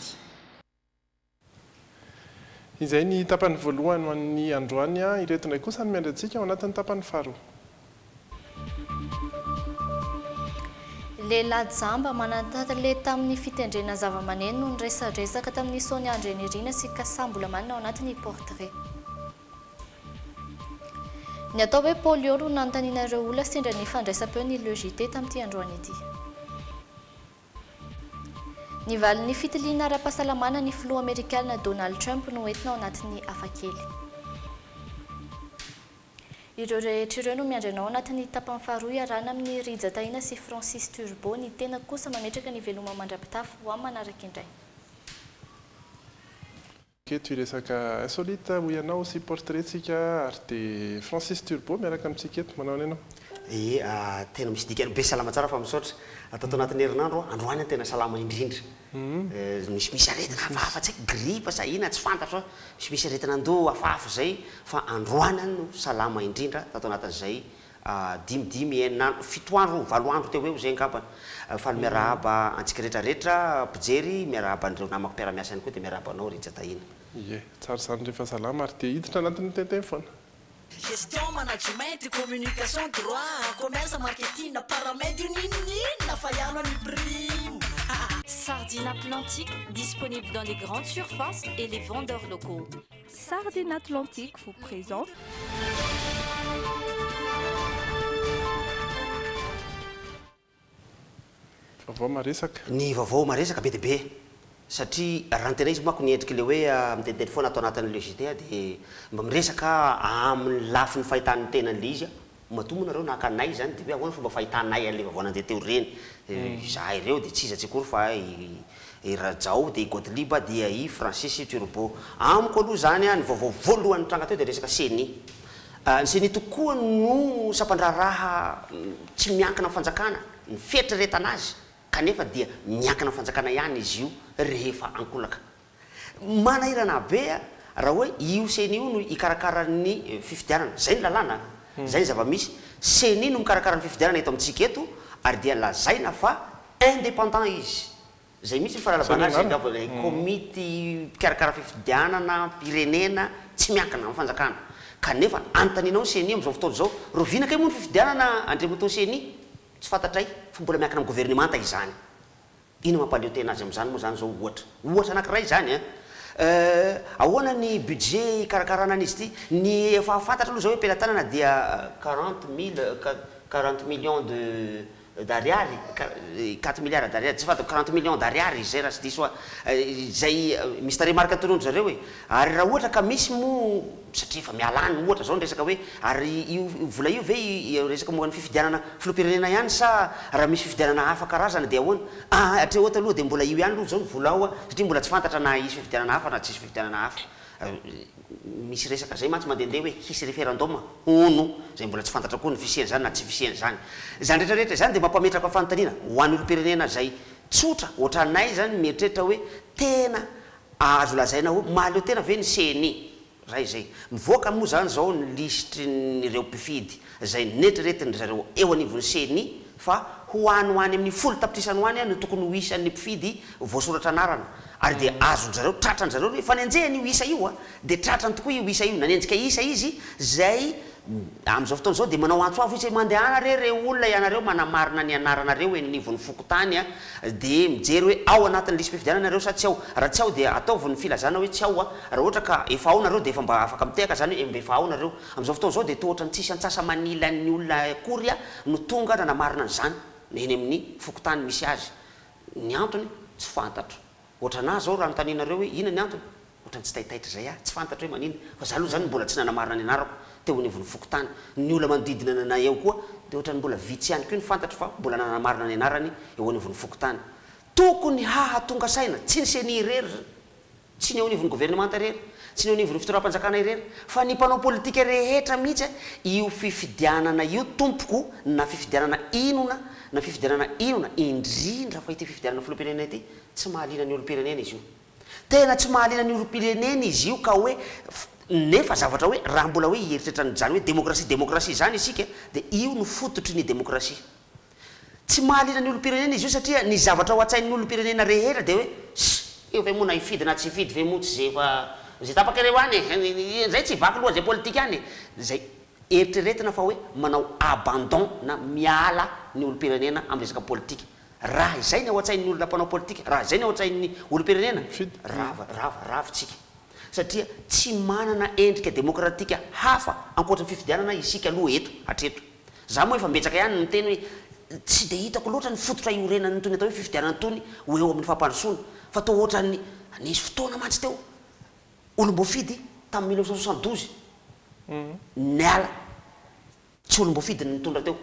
Izay ny tapany voalohany ho an'ny androany ireto indray kosa ny miandrantsika ao anatin'ny tapany faharoa. Lehilahy jamba manantanjale tamin'ny fitendrena zava-maneno no niresadresaka tamin'ny Sonia Andrenirina sy Kasambola manana ao anatin'ny portrait. Ny atao hoe polio no nanontaniana ireo olona sendra ny fandraisam-peo ny logité tamin'ity androany ity. Ny valin'ny fitiliana ara-pahasalamana ny filoha Amerikana Donald Trump no entina ao anatin'ny hafakely. Ireo rehetra ireo no miandranao anatin'ny tapany faharoa iarana amin'ny Rija Tahina sy Francis Turbo ny tena kosa mametraka ny veloma mandrapitafy ho amin'ny manaraka indray. Keto iresaka insolita ho ianao sy portraitsika ary dia Francis Turbo miaraka amintsika eto manao anao. Tena misy dikany be salama tsara fa misaotra atao anatin'ny herinandro androany tena salama indrindra. Misy aretina hafahafa tsy gripa sa ina tsy fantatra misy aretina andoha hafahafa zay fa androany no salama indrindra atao anatin'izay 5 enina 7 andro 7 andro teo eo zay angamba fa miarahaba antsika rehetrarehetra mpijery miarahaba an'ireo namako mpiara-miasa ihany koa dia miarahaba anao Rija Tahina. Ie, tsara zany rehefa salama ary dia hiditra anatin'ny tenteny foana. Gestion, management, communication, droit, commerce, marketing, paramètres, Sardine Atlantique, disponible dans les grandes surfaces et les vendeurs locaux. Sardine Atlantique vous présente vaovao maresaka. Ny vaovao maresaka be dia be satria raha ny tena izy manko ny endriky le hoe mitenteny foana atao anatin'ny logité dia mba miresaka amin'ny lafiny fahitan'ny tenan'le izy matomo nareo nakanay zany dia hoe ahoana fomba fahitanay an'le vaovao nandeha teo reny za ireo dia tsy izy atsikory fa i Rajao dia i Godeliba dia i Francis Turbo amiko aloha zany ny vaovao voalohany tranga teo dia resaka CENI. Ny CENI tokoa no sampandra-raha tsy miankina fanjakana ny fieritreretana azy kanefa dia miankina fanjakana ihany izy io rehefa ankolaka manahirana be raha hoe io CENI io no ikarakaran'ny fifidianana zay ny lalàna zay ny zava-misy CENI no mikarakara ny fifidianana eto amintsika eto ary dia lazaina fa indépendant izy zay misy fahalalabana azy komity mpikarakara fifidianana pirenena tsy miankina amin'ny fanjakana kanefa antaninao CENI amin'izao fotoana zao rovinaka io moa ny fifidianana andremoto CENI tsy fantatray fa mbola miankina amin'ny gouvernemanta izany ino mampaleo tena azy amin'izany moa zany zao ohatra anankiray zany ahoana ny budget ikarakarana an'izy ity ny efa fantatra aloha zao hoe am-pelantanana dia 40 millions d'ariary 4 milliards d'ariary tsy fatako 40 millions d'ariary zay raha tsy diso a zay misy taremarika toronjo zareo hoe ary raha ohatra ka misy mo satria efa mialany ohatra zao ny resaka hoe ary io vola io ve resaka moa ny fifidianana filopirenena ihany sa raha misy fifidianana hafa karazana dia ahoana hatrea ohatra aloha dia mbola io ihany aloha zao ny vola ao a satria mbola tsy fantatra na isy fifidianana hafa na tsisy fifidianana hafa misy resaka zay mantsy mandehandeha hoe hisy référendum ono zay mbola tsy fantatra koa ny fisiany zany na tsy fisiany zany zany rehetrarehetra zany dia mampametraka fanontaniana ho an'ny olo-pirenena zay tsotra ohatranay zany mieritreritra hoe tena azo lazaina hoe maleo tena ve ny CNI raha izay mivoaka moa zany zao ny lisitry nyreo mpifidy zay netreretiny zareo eo anivony CNI fa ho any amin'ny folo tapitrisany ho any no tokony ho isan'ny mpifidy voasoratra anarana ary dia azonjareo tratrany zareo hoe fa nanjehany io isa io a dia tratrany tokoa io isa io nanenjika isa izy zay am'izao fotoana zao dia manao antso avo izy mandehana re olona ianareo manamarina ny anaranareo enivon'ny fokotany a dia mijery hoe ao anatin'ny lisy mpifidiananareo sa tsy ao raha tsy ao dia ataovy ny filazana hoe tsy ao a raha ohatra ka efa ao nareo dia efa mba afaka mitehaka zany hoe mba efa ao nareo am'izao fotoana zao dia toa ohatra ny tsisy antsasa manila ny olona akory a no tonga nanamarina an'izany eny amin'ny fokotany misy azy ny antony tsy fantatro ohatrana zao raha notaninareo hoe ina ny antony ohatrany tsy tahitaitra zay a tsy fantatro hoe manina fa za aloha zany mbola tsy nanamarina ny anarako teo anivon'ny fokotany ny olona manodidina nanay eo koa dia ohatrany mbola vitsy ihany koa ny fantatro fa mbola nanamarina ny anarany eo anivon'ny fokotany tokony hahatonga saina tsy ny CNI irery tsy ny eo anivon'ny gouvernemanta irery tsy ny eo anivon'ny fitoram-panjakana irery fa ny mpanao politika rehetra mihitsy io fifidianana io tompoko na fifidianana inona na fifidianana inona indrindra fa ity fifidianana filopirenena ity tsy mahalina ny olo-pirenena izy io tena tsy mahalina ny olo-pirenena izy io ka hoe nefa zavatra hoe raha mbola hoe hieritreritra zany hoe demokrasia zany isika dia io no fototry ny demokrasia tsy mahalina ny olo-pirenena izy io satria ny zavatra ho atsain'ny olo-pirenena rehetra dia hoe io ve moa na hifidy na tsy hifidy ve moa tsy zay fa zay tapakareo any zay tsy vaky loha zay politika any zay eritreretina fa hoe manao abandon na miala ny olo-pirenena amin'ny resaka politika raha izay ny ao atsain'ny olona mpanao politika raha izay ny ao atsain'ny olo-pirenena ravitsika satria tsy manana endrika demokratika hafa ankoatra ny fifidianana isika aloha eto hatreto za moa efa mbetsaka ihany miteny hoe tsy dia hitako loatra ny fototra iorenany tony atao hoe fifidianana tony ho eo amin'ny fampandrosoana fa to ohatrany nisy fotoana mantsy teo olom-boafidy tamin'ny 1972 niala tsy olom-boafidy nitondra teo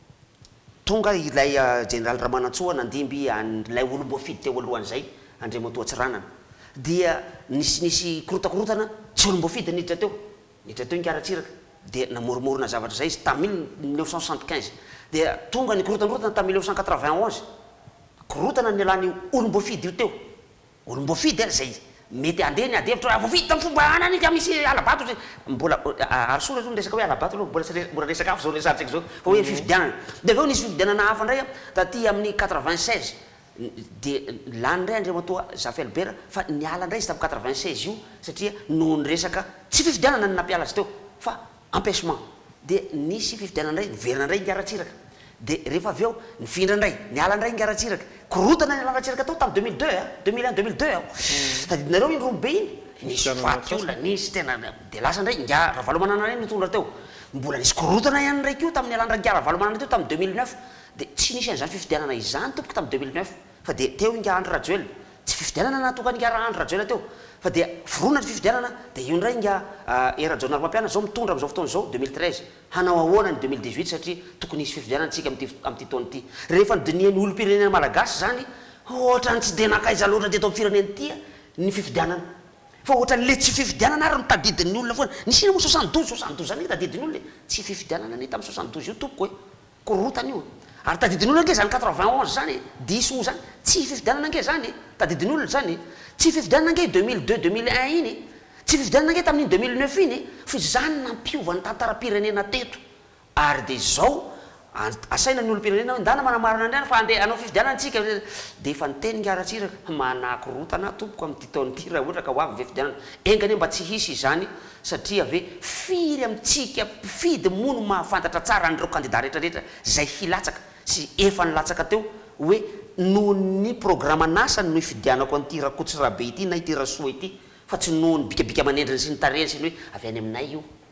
tonga ilay général Ramanantsoa nandimby ilay olom-boafidy teo alohan'izay Andriamatoa Tsiranana dia nisy korotakorotana tsy olom-boafidy niditra teo inkaratsiraka dia namoromorona zavatra zay izy tamin'ny 1975 dia tonga ny korotakorotana tamin'ny 1991 korotana ny alany olom-boafidy io teo olom-boafidy zay mety andeha ny adevitra voafidy tamin'ny fomba anany ka misy alabato mbola arosola zao resaka hoe alabato aloha mbola resaka hafa zao resarintsika zao fa hoe fifidianana dia aveo nisy fifidianana hafa ndray a taty amin'ny 96 dia lany ndray Andriamatoa Zafy Albert fa niala ndray izy tamin'ny 96 io satria noho ny resaka tsy fifidianana ny nampiala azy teo fa empêchement dia nisy fifidianana ndray niverina ndray ingaratsiraka dia rehefa avy eo nifindra ndray niala ndray ingaratsiraka korotana ny alaratsiraka tao tamin'ny 2002 tadidinareo iny rombe iny nisy faty olona nisy tena dia lasa ndray nga ravalomanana ray nitondra teo mbola nisy korotana ihany ndraiky io tamin'ny alandra nga ravalomanana teo tamin'ny 2009 dia tsy nisy an'izany fifidianana izany tompoko tamin'ny 2009 fa dia teo inga Andry Rajoelina tsy fifidianana natoka nga Andry Rajoelina teo fa dia forona ny fifidianana dia io ndray nga Rajoelina Romampiana zao mitondra amin'izao fotoana zao 2013 hanao ahoana ny 2018 satria tokony nisy fifidianana tsika amin'ity taona ity rehefa nydinian'ny olo-pirenena malagasy zany ohatrany tsy dia nakaiza loatra dia tao amin'ny firenena ity ny fifidianana fa ohatrany le tsy fifidianana ary notadidin'ny olona foana nisy ina moa 72 zany tadidin'ny olona tsy fifidianana ny tamin'ny 72 io tompoko hoe korotana io ary tadidin'ny olona nge zany 91 zany diso zany tsy fifidianana nge zany tadidin'ny olona zany tsy fifidianana nge 2002 2001 iny tsy fifidianana nge tamin'ny 2009 iny fa zany nampiovany tantara-pirenena teto ary dia zao asaina ny olo-pirenena hoe ndana manamarina andriana fa andeha anao fifidianana antsika dia efa niteny ngaratsiraka manakorotana tompoko amin'ity taon'ity raha ohatra ka ho avy ve fifidianana engany mba tsy hisy izany satria ve firy amintsika mpifidy mono mahafantatra tsara an'ireo candidat rehetrarehetra zay hilatsaka sy efa nilatsaka teo hoe noho ny programa nasany no hifidianako an'ity rakotsy rabe ity na ity rasoa ity fa tsy noho ny bikabika manendriny sy ny tareny sy ny hoe avy any aminay io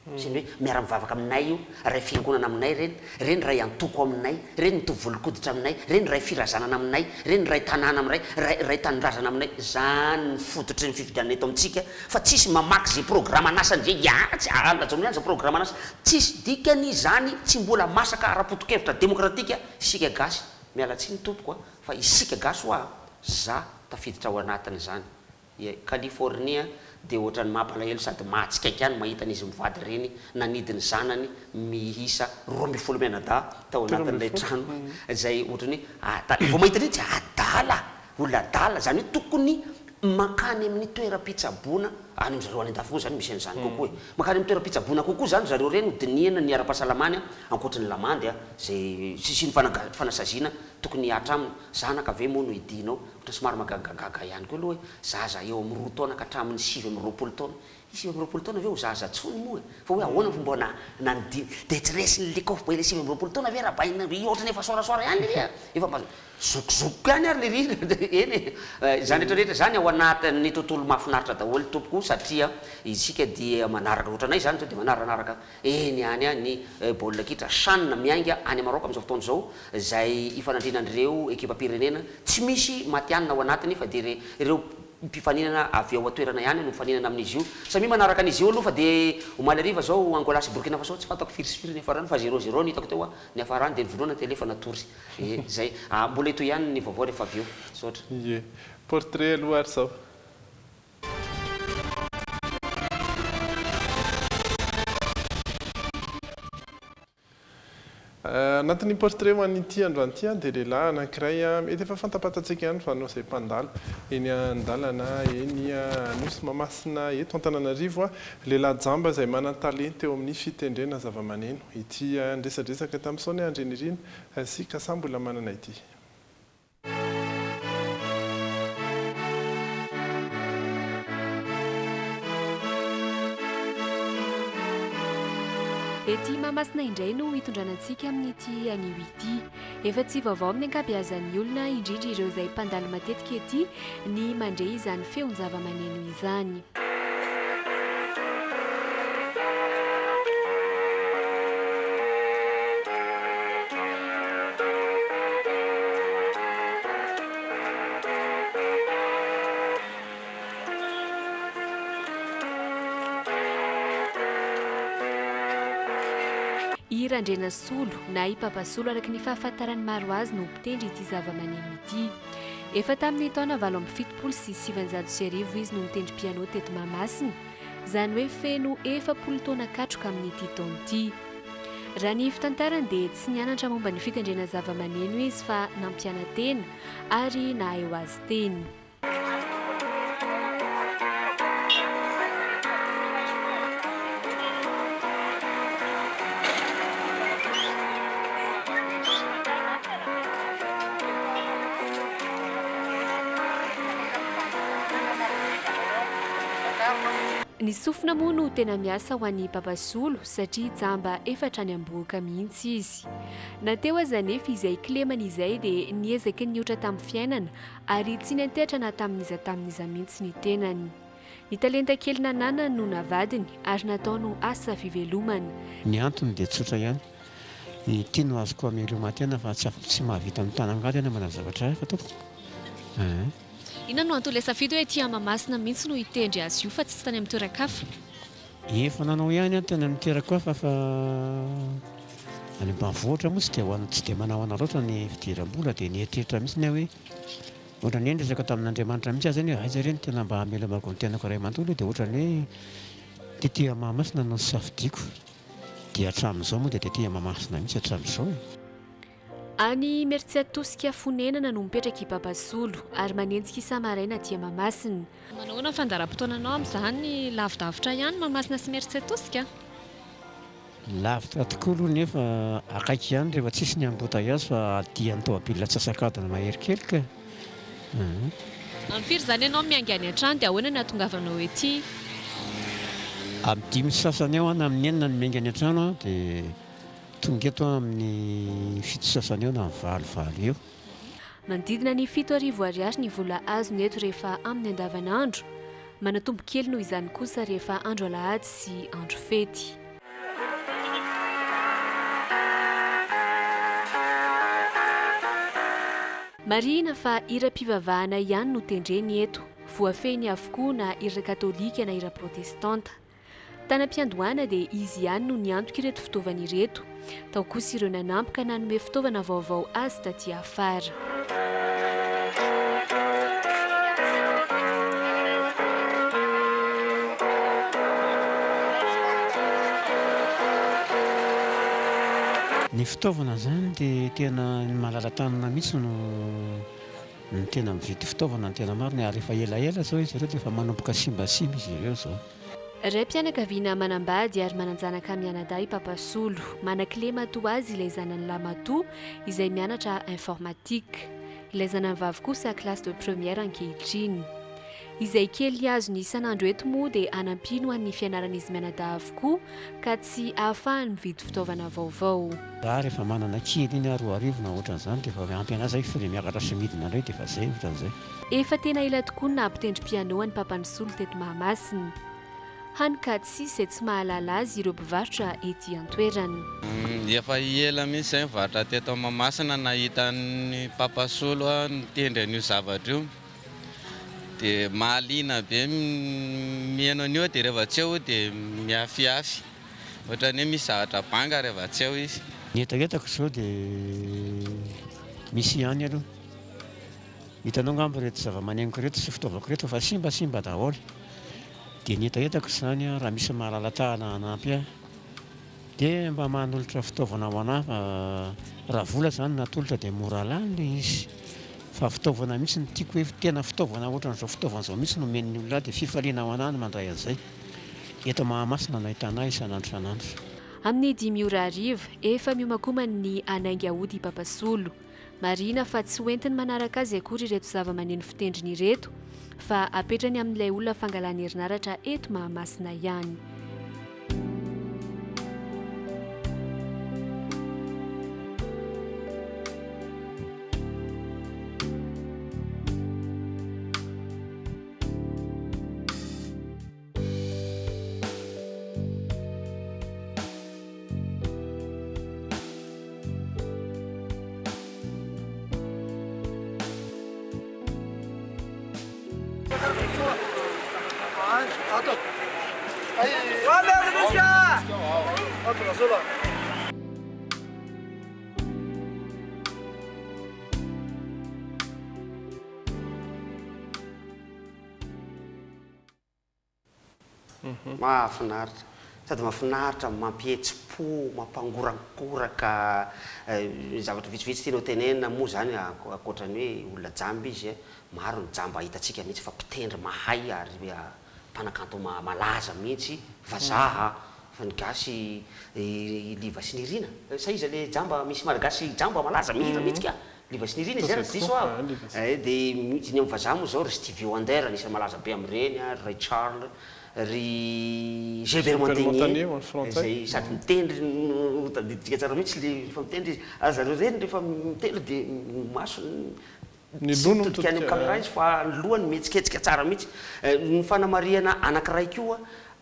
Siny hoe miara-mivavaka aminay io, ray fiangonana aminay reny ray antoko aminay, reny mitovy volokoditra aminay, reny ray firazanana aminay, reny ray tanàna aminay, ray tanindrazana aminay. Zany fototry ny fifidianana eto amintsika fa tsisy mamaky zay programa anasany zay tsy alatsony ihany zay programa anasa tsisy dikany zany tsy mbola masaka ara-potokevitra demokratika isika gasy miala tsy ny tompoko fa isika gasy hoa za tafiditra ao anatiny zany. California dia ohatrany mampalahelo sady mahatsikaiky ihany mahita an'izy mivady reny nanidiny zanany mihisa 12 menada tao anatin'ilay trano zay ohatrany hoe vao mahita reny tsy adala olona adala zany hoe tokony makany amin'ny toeram-pitsaboana any am'zareo any an-dafy moa zany misy an'izany kokoa e. Makany amin'ny toeram-pitsaboana kokoa zany zareo reny dinihana ny ara-pahasalamany ankoatra ny lamandy zay sy ny fanasaziana tokony hatra aminy. Zanaka ave moa no idinao ohatra somary magagagaga ihany koa aloha hoe zaza eo amin'ny 2 taona ka hatramin'ny 7-20 taona. 7-20 taona aveo zaza tsony moa fa hoe ahoana fomba nandidy dia tsy resy likof ba ile 7-20 taona ave raha baina ohatrany efa sorasoara ihany le efa zokizokoko ihany ary le rina eny zany rehetrarehetra zany ao anatin'ny tontolo mahafinaritra daholo tompoko satria isika dia manaraka ohatranay zany dia manaranaraka eny any ny baolina kitra sanina miainga any Maroc amin'izao fotoana zao zay ifanandrinan'ireo ekipa pirenena tsy misy matianina ao anatiny fa dia ireo mpifaninana avy ao atoerana ihany no mifaninana amin'izy io samy manaraka an'izy io aloha fa dia omaly ariva zao Angola sy Burkina Faso tsy fatako firy ny afarany fa 0-0 ny hitako teo ny afarany dia voalohany tele fa natory zay mbola eto ihany ny vaovao rehefa avy eo sotra ie portrait aloha ary sao anatin'ny portrait ho an'ity androany ity dia lehilahy anankiray mety efa fantapatantsika ihany fa anao izay mpandalo eny an-dalana eny Nosy Mahamasina eto Antananarivo lehilahy jamba izay manan-talenta eo amin'ny fitendrena zava-maneno ity andresadresaka tamin'izao ny andrenirina sika sa mbola manana ity. Ety Mahamasina indray no hitondranantsika amin'ity anio ity. Efa tsy vaovao amin'ny ankabeazan'ny olona indrindra ireo izay mpandalo matetika ety ny mandray izany feon zava-maneno izany. Irandrena solo na ipapasolo araka ny fahafantarany maro azy no mpitendry ity zava-maneno ity. Efa tamin'ny taona 7 sy 709 izy no nitendry piano teto Mahamasina, izany hoe feno 70 taona katroka amin'ity taona ity. Raha ny fitantarany dia tsy nianatra momba ny fitendrena zava-maneno izy fa nampiana tena ary nahay ho azy teny. Ny sofina moa no tena miasa ho an'ny papasolo satria jamba efatra ny amboaka mihitsy izy. Nateo aza anefa izay kilemana izay dia niezaky niotra tamin'ny fiainana ary tsy niantetra na tamin'iza mihitsy ny tenany. Ny talenta kely nananany no navadiny ary nataony asa fivelomana. Ny antony dia tsotra ihany. Ny tiano azoko ameloma-tena fa tsy mahavita amin'ny tanangatena manao zavatra fa tompoko. Inona no antony safidy hoe ety Mahamasina mihitsy no hitendry azy io fa tsy tany amin'ny toeran-kafa? Efa nanao ihany tany amin'ny toeran-kafa fa any ambanivohitra moa tsy dia manao ana loatra ny fidiram-bola dia nieritreritra mihitsy ny hoe ohatra ny resaka tamin'Andriamanitra mihitsy azy hoe aiza ireny tena mba hamelamako ny tenako iray manontolo dia ohatra ny hoe tetỳ Mahamasina no safidiako dia hatramin'izao moa dia tetỳ Mahamasina mihitsy hatramin'izao. Any Mertsiatosika fonenana no mipetraka i papasolo ary manenjika isa-maraina aty Mahamasina. Manahoana fandaharam-potoananao amin'izany lavidavitra ihany Mahamasina sy Mertsiatosika? Lavitra tokoa aloha nefa akaiky ihany rehefa tsisy ny embouteillage fa adian'ny tomobilina atsasakadiny maherikelika. Amin'ny firy izany ianao miainga any an-trano dia ahoana ny ahatongavanao ety? Amin'ny 10 sasany eo ana amin'ny 9 ny miainga any an-trano dia tonga eto amin'ny 7 sasany eo na valovalo eo. Manodidina ny 7,000 ariary ny vola azony eto rehefa amin'ny andavanandro. Manatombo kely noho izany kosa rehefa andro alahady sy andro fety. marina fa hira-pivavahana ihany no tendreny eto, voafeny avokoa na hira katolika na hira protestanta. Tanam-piandohana dia izy ihany no niantoka ireto fitaovana ireto, tao kosa ireo nanampoka nanome fitaovana vaovao azy taty afara. Ny fitaovana zany dia tena malala-tanana mihitsy no tena mividy fitaovana ny tena maro, ny rehefa elaela zao izy ireo dia efa manomboka simbasimba izy ireo zao. Ray mpianakaviana manambady ary mananjanaka mianadahy Papasolo, manan-kile matoa azy ilay zanany Lamatoa izay mianatra informatique. Ilay zanany vavy kosa classe de première ankehitriny. Izay kely azo ny isan'andro eto moa dia anampino amin'ny fianaran'izy mianadahy avokoa ka tsy ahafahany mividy fitaovana vaovao. Raha rehefa manana kely iny roa arivo na ohatran'izany dia efa ampy anazy fire miakatra sy midina indray dia efa zay ohatran'izay. Efa tena ila tokoa na ampitendry piano ny Papanosolo teto Mahamasina. Hany Katsy izay tsy mahalala azy ireo mpivarotra ety an-toerany. Efa ela mihitsy zay mivarotra teto Mahamasina nahitany Papasolo nitendry an'io zavatra io. Dia mahaliana be mihaino an'io dia rehefa tsy eo dia miafiafy. Ohatran'ny hoe misy zavatra banga rehefa tsy eo izy. Ny etaetako zao dia misy ihany aloha. Hitanao ngamba reto zava-maneniko reto sy fitaovako reto fa simbasimba daholo. Dia ny etaetako zany raha misy mahalala-tahana hanampy ahy dia mba manolotra fitaovana ho anahy raha vola zany natolotra dia mora lany ilay izy. Fa fitaovana mihitsy ny tiako hoe tena fitaovana ohatran'izao fitaovana izao mihitsy no men'ny olona dia fifaliana ho anahy no mandray an'izay. Eto Mahamasina nahitana isan'andro isan'andro. Amin'ny 10:00 efa miomakomany ny anaingy ahody Papasolo. Marina fa tsy hoentiny manaraka azy akory ireto zava-maneno fitendriny ireto, fa apetrany amin'ilay olona fangalany herinaratra eto Mahamasina ihany. Mahafinaritra sady mahafinaritra mampihetsi-po mampangorakoraka zavatra vitsivitsy tianao tenenina moa zany akoatrany hoe olona jamba izy maro ny jamba hitantsika mihitsy fa mpitendry mahay ary mpanakanto malaza mihitsy vazaha fa ny gasy liva sy nirina sa izy le jamba misy malagasy jamba malaza mihira mihitsy ka liva sy nirina izy diso ao dia mihitsy ny amin'ny vazaha moa zao ry Stevie Wonder anisany malaza be amin'ireny Ray Charles ry Gilbert Montagnier zay sady mitendry tadiditsika tsara mihitsy le rehefa mitendry izy azareo reny rehefa mitendry dia maso tokany amin'ny caméra izy fa ny lohany mihetsiketsika tsara mihitsy. Ny fanamariana anankiray koa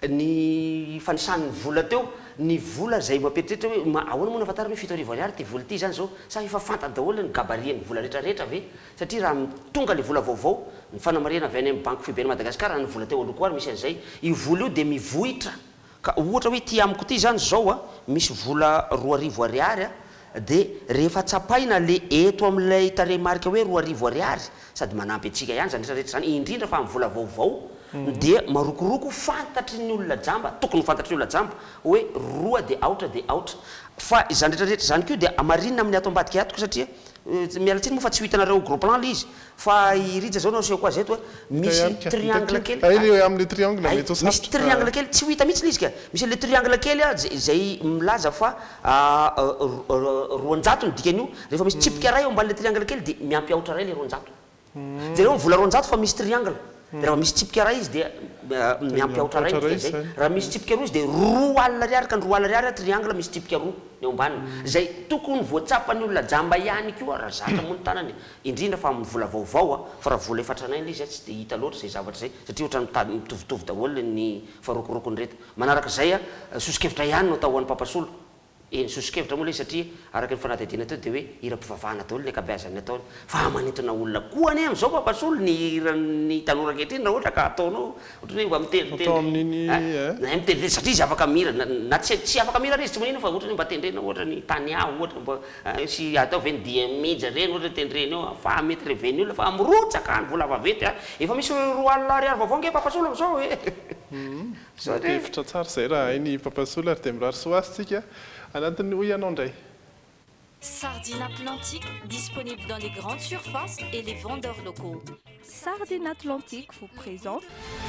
ny fanisan'ny vola teo, ny vola zay mampieritreritra hoe ahoana moa nafatara hoe 7 ariary ty vola ty zany zao sa efa fantany daholo ny gabarian'ny vola rehetrarehetra ve satria raha tonga le vola vaovao ny fanamariana avy any amin'ny banque feben'ny Madagasikara ny vola teo aloha koa misy an'izay io vola io dia mivohitra ka ohatra hoe ty amiko ty zany zao misy vola 2 ariary dia rehefa tsapaina le eto amin'ilay taremarika hoe 2 ariary sady manampy antsika ihany zany rehetrarehetra zany indrindra fa amin'ny vola vaovao dia marokoroko fantatry ny olona jamba tokony fantatry ny olona jamba hoe 2 dia aotra fa izany rehetrarehetra zany koa dia amarinina amin'ny ato ambadika atoko satria mialatsiny moa fa tsy hitanareo gros plan le izy fa irija zao naseho koa zeto misy triangle kely misy triangle kely tsy ho hita mihitsy le izy ka misy le triangle kely zay milaza fa 200 ny dikan'io rehefa misy tsipika ray eo ambany le triangle kely dia miampy aotra ray le 200 jereo vola 200 fa misy triangle raha misy tsipika ray izy dia miampy aotra ray zay raha misy tsipika roa izy dia 2 alina ariary ka 2 alina ariary triangle misy tsipika roa ny ambany zay tokony voatsapany olona jamba ihany koa raha zatra mony tanany indrindra fa amin'ny vola vaovao fa raha vola efatranay le izy tsy dia hita loatra zay zavatra zay satria ohatrany mitovitovy daholo ny farokorokony reto manaraka zay sosokevitra ihany no atao ho an'ny Papasolo Sosikevitra moa le satria araka ny fanadihadiana teo dia hoe ira-pivavahana daholo ny akabeazany ataony fa manintona olona koa ane amin'izao papasolo ny tanora ankehitriny raha ohatra ka ataonao ohatra hoe mba mitendreny satria izy afaka mira na tsy afaka mira izy tsy manino fa ohatra hoe mba tendrena ohatra ny tany aho ohatra mba sy atao ve ny dia mija reny ohatra tendreny eo fa mety reveny olona fa mirotsaka ny vola vavety efa misy 2 ariary vavao nge papasolo amin'izao e hevitra tsara zay raha hainy papasolo ary dia mirary soasitsika anatin'ny hoy ianao indray. Sardine Atlantique, disponible dans les grandes surfaces et les vendeurs locaux. Sardine Atlantique vous présente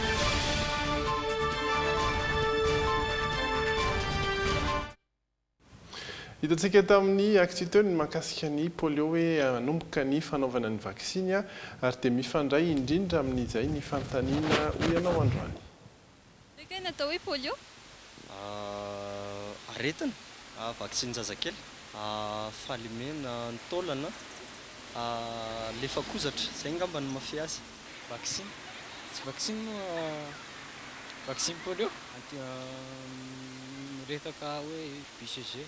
hitantsika tamin'ny actiteo ny mahakasika ny polio hoe anomboka ny fanaovana ny vaksiny ary dia mifandray indrindra amin'izay ny fanontaniana ho ianao androany. Kay natao hoe polio? Aretina, vaksiny zazakely, fahalimena, ny taolana, lefakozatra, zay ngamba ny mafia azy. Vaksiny? Tsy vaksiny moa vaksiny polio? Miresaka hoe BCG.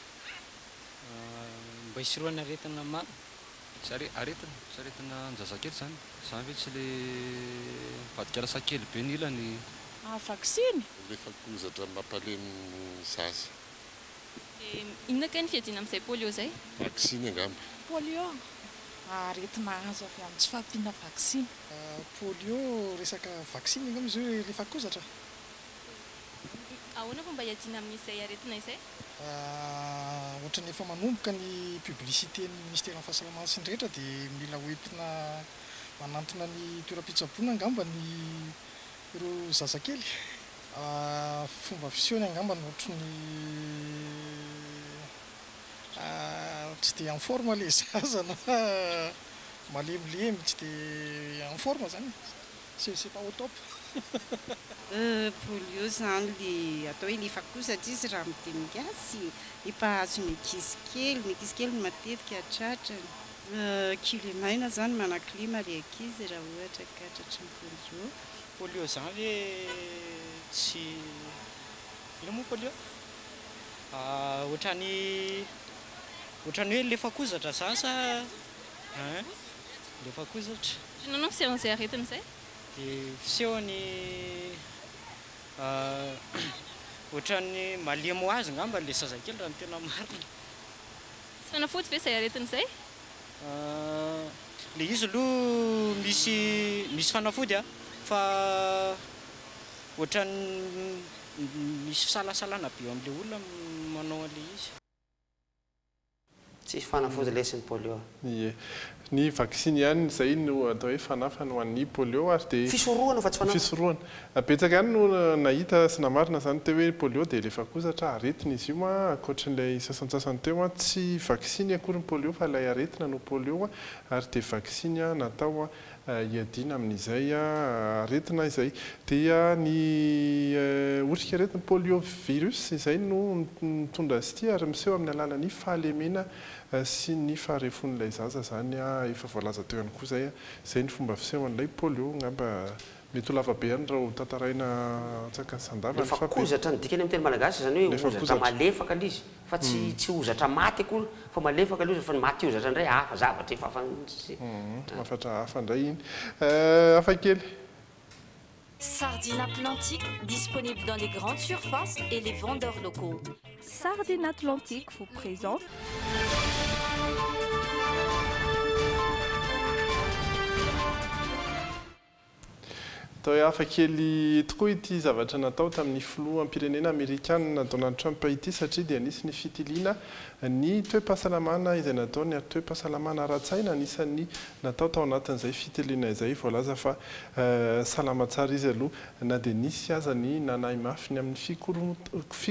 Mba hisoroana aretina maro. Aretina zazakely zany. Zany ve tsy le vadikala sakely be ny ilany. Vaksiny? Lefakozatra mampalemy zaza. Inona kay ny fiadiana amin'izay polio zay? Vaksiny angamba. Polio? Aretina azo avy amin'ny tsy fahampiana vaksiny. Polio resaka vaksiny angamba izy hoe lefakozatra. Ahoana fomba hiadiana amin'izay aretina izay? Ohatra ny efa manomboka ny publicité ny ministère ny fahasalamana sy ny rehetra dia mila hoentina manantona ny toeram-pitsaboana angamba ny ireo zazakely. Fomba fisehoany angamba ny ohatry ny tsy dia en forme le zaza na malemilemy tsy dia en forme zany. C'est pas au top. Polio zany le atao hoe lefakozatra izy raha miteny gasy empahazo ny ankizy kely matetika tratrany kilemaina zany manaklima le ankizy raha ohatra katratra ny polio. Polio zany hoe tsy ino moa polio? Ohatrany hoe lefakozatra zany sa lefakozatra. Nanao fisehon'izay aretina izay? Dia fisehony ohatran'ny malemo azy ngamba le zazakely raha ny tena marina. Tsy fanafody ve izay aretina izay? Le izy aloha misy fanafody fa ohatran'ny misy fisalasalana be amin'ilay olona manao an'ilay izy. Tsisy fanafody lesin'ny polio. Ie. Ny vaksiny ihany izay no atao hoe fanafany ho an'ny polio ary dia fisorohana fa tsy fanafody. Fisorohana. Betsaka ihany no nahita sy namarina zany teo hoe polio dia lefakozatra aretina izy io ankoatran'ilay sasantsasany teo tsy vaksiny akory ny polio fa ilay aretina no polio ary dia vaksiny natao hiadiana amin'izay aretina izay dia ny otrika aretina polio virus izay no mitondra azy ity ary miseho amin'ny alalan'ny fahalemena sy ny faharefon'ilay zaza zany efa voalaza teo ihany koa zay ny fomba fisehoan'ilay polio ngamba mety ho lavabe any raha ho tantaraina tsaka sandava. Lefakozatra ny dikany amin'ny teny malagasy zany hoe ozatra malefaka izy fa tsy ozatra maty akory fa malefaka ilay fa maty ozatra indray hafa zavatra efa mafatra hafa indray iny hafakely. Sardine Atlantique, disponible dans les grandes surfaces et les vendeurs locaux. Sardine Atlantique vous présente atao hoe hafakely tokoa ity zavatra natao tamin'ny filohampirenena amerikanina Donald Trump ity satria dia anisy ny fitiliana ny toe-pahasalamana izay nataony ary toe-pahasalamana ara-tsaina anisan'ny natao tao anatin'izay fitiliana izay voalaza fa salama tsara izy aloha na dia nisy aza ny nanahy mafiny amin'ny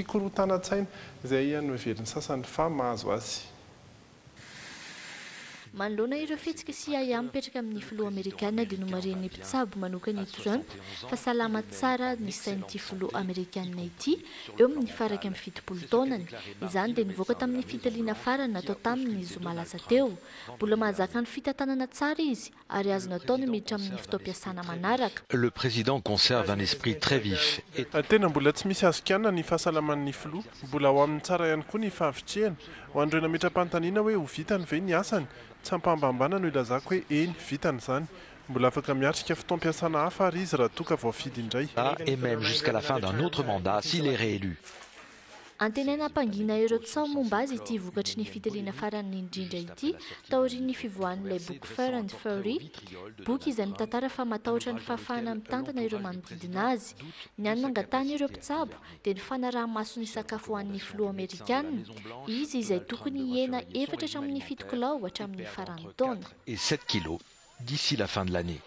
fikorontana-tsaina izay no heveriny sasany fa mahazo azy. manoloana ireo fihetsika CIA mipetraka amin'ny filoha amerikanina dia nomaren'ny mpitsabo manokany Trump fa salama tsara ny sain'ity filoha amerikanina ity eo amin'ny faraka amin'ny 70 taonany. Izany dia nivoaka tamin'ny fitaliana farany natao tamin'ny zoma lasa teo. Mbola mahazaka ny fitantanana tsara izy ary azo natao ny miditra amin'ny fotoam-piasana manaraka. Le président conserve un esprit très vif. Tena mbola tsy misy azo kianina ny fahasalaman'ny filoha, mbola ho amin'ny tsara ihany koa ny fahavitrihana. Ho andreo nametra-panontaniana hoe ho vitany ve ny asany? Tsy hampambambana no ilazako hoe eny vitany izany. Mbola afaka miatrika fotoam-piasana hafa ary izy raha toa ka voafidy indray. Et même jusqu'à la fin d'un autre mandat s'il est réélu. Antenaina ampangina ireo tsao momba azy ity vokatry ny fitaliana farany indrindra ity taorian'ny fivoahan'ilay boky Fur and Fury, boky izay mitantara fa matahotra ny fahafahana mitantana ireo manodidina azy. Ny anona angatahany ireo mpitsabo dia ny fanaraha-mason'ny sakafo hoan'ny filoha amerikanina, izy izay tokony hiena 4.7 kilao hatramin'ny faran'ny taona. Et 7 kilos d'ici la fin de l'année.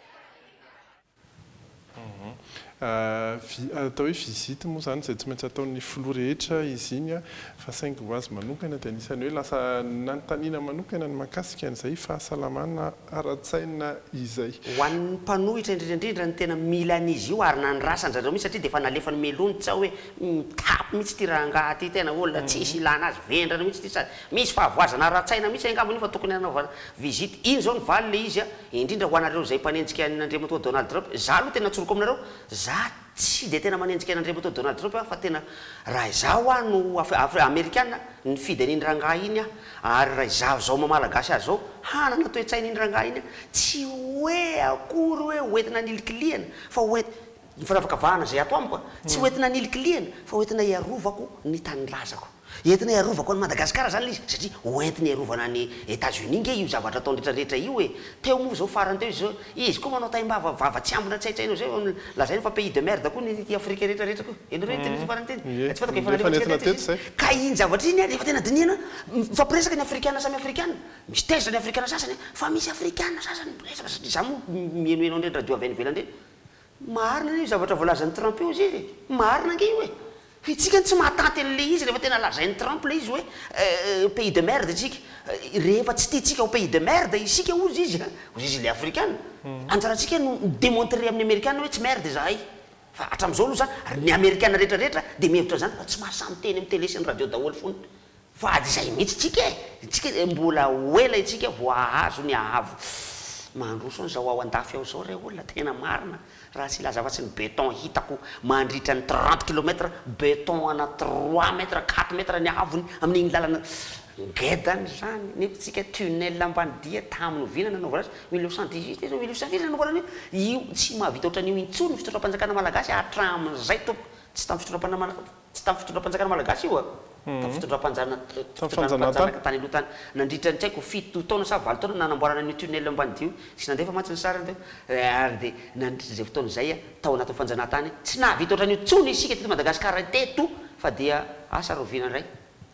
Atao hoe visite moa zany izay tsy maintsy ataon'ny filoha rehetra izy iny fa saingy ho azy manokana dia anisany hoe lasa nanontaniana manokana ny mahakasika an'izay fahasalamana ara-tsaina izay. Ho an'ny mpanohitra indrindraindrindra ny tena mila an'izy io ary nanyrasany zareo mihitsy satria dia efa nalefany melony tsy hoe mitapy mihitsy ty rangaha ty tena olona tsisy ilana azy vendrana mihitsy ty sady misy fahavoazana ara-tsaina mihitsy angambany fa tokony anaovana visite. Iny zao ny valo le izy indrindra ho anareo izay mpanenjika n'Andriamatoa Donald Trump. Za aloha tena tsoroko aminareo, za tsy dia tena manenjika n'Andriamatoa Donald Trump fa tena raha izaho no Amerikana ny fidy an'iny rangaha iny ary raha izaho zao mamalagasy azy zao hanana toe-tsaina iny rangaha iny tsy hoe akory hoe hoentina nilikiliana fa ny fanavakavahana zay ato amiko tsy hoentina nilikiliana fa hoentina iarovako ny tany lazako. Entina iarovako ny Madagasikara zany izy satria hoentina iarovana ny États-Unis nge io zavatra atao rehetrarehetra io hoe teo moa zao farany teo izy zao izy koa manao taimbava vava tsy ambina tsaitsaina zay lazainy fa pays de merde koa ny Afrika rehetrarehetra koa enareo teny farany teny tsy fatako efa ka iny zavatra iny efa tena dinihana mifampiresaka ny afrikana samy afrikana misy tezitra ny afrikana sasany fa misy afrikana sasany resaka satria za moa mienoenao ndreny radio avy any ivelany reny marina io zavatra voalazan'ny Trump io izy marina nge io itsika tsy mahatanty an'le izy rehefa tena lazain'ny Trump le izy hoe pays de merde tsika rehefa tsy tiatsika ho pays de merde isika ozy izy le afrikana anjarantsika no démontrer amin'ny amerikana hoe tsy merde zahay fa hatramin'izao aloha zany ny amerikana rehetrarehetra dia mihevitra zany fa tsy mahasamy teny amin'ny télé sy ny radio daholo fony fa izay mihitsy tsika mbola hoela itsika voahazo ny ahavo mandroso zao ao andafy ao zao re olona tena marina raha sy ilaza fa tsy ny béton hitako mandritra ny 30 km béton ana 3 mètre 4 mètre ny avony amin'igny lalana ngedany zany nefitsika tunnel ambanidia tamin'ny ovinana nanaovana azy 1918 nanaovana io tsy mahavita ohatran'io intsony fitondram-panjakana malagasy hatramin'izay tompo tsy tamin'ny fitondram-panjakana malagasy io tamin'ny fitondram-panjanaka tany aloha tany nandritra ny tsy haiko 7 taona sa 9 taona nanamboarana ny tunnel ambanidia sy nandefa mantsy ny sarany teo ary dia nandritra zay fotoana izay tao anatin'ny fanjanahantany tsy nahavita ohatran'io intsony isika teto Madagasikara teto fa dia asa roviana indray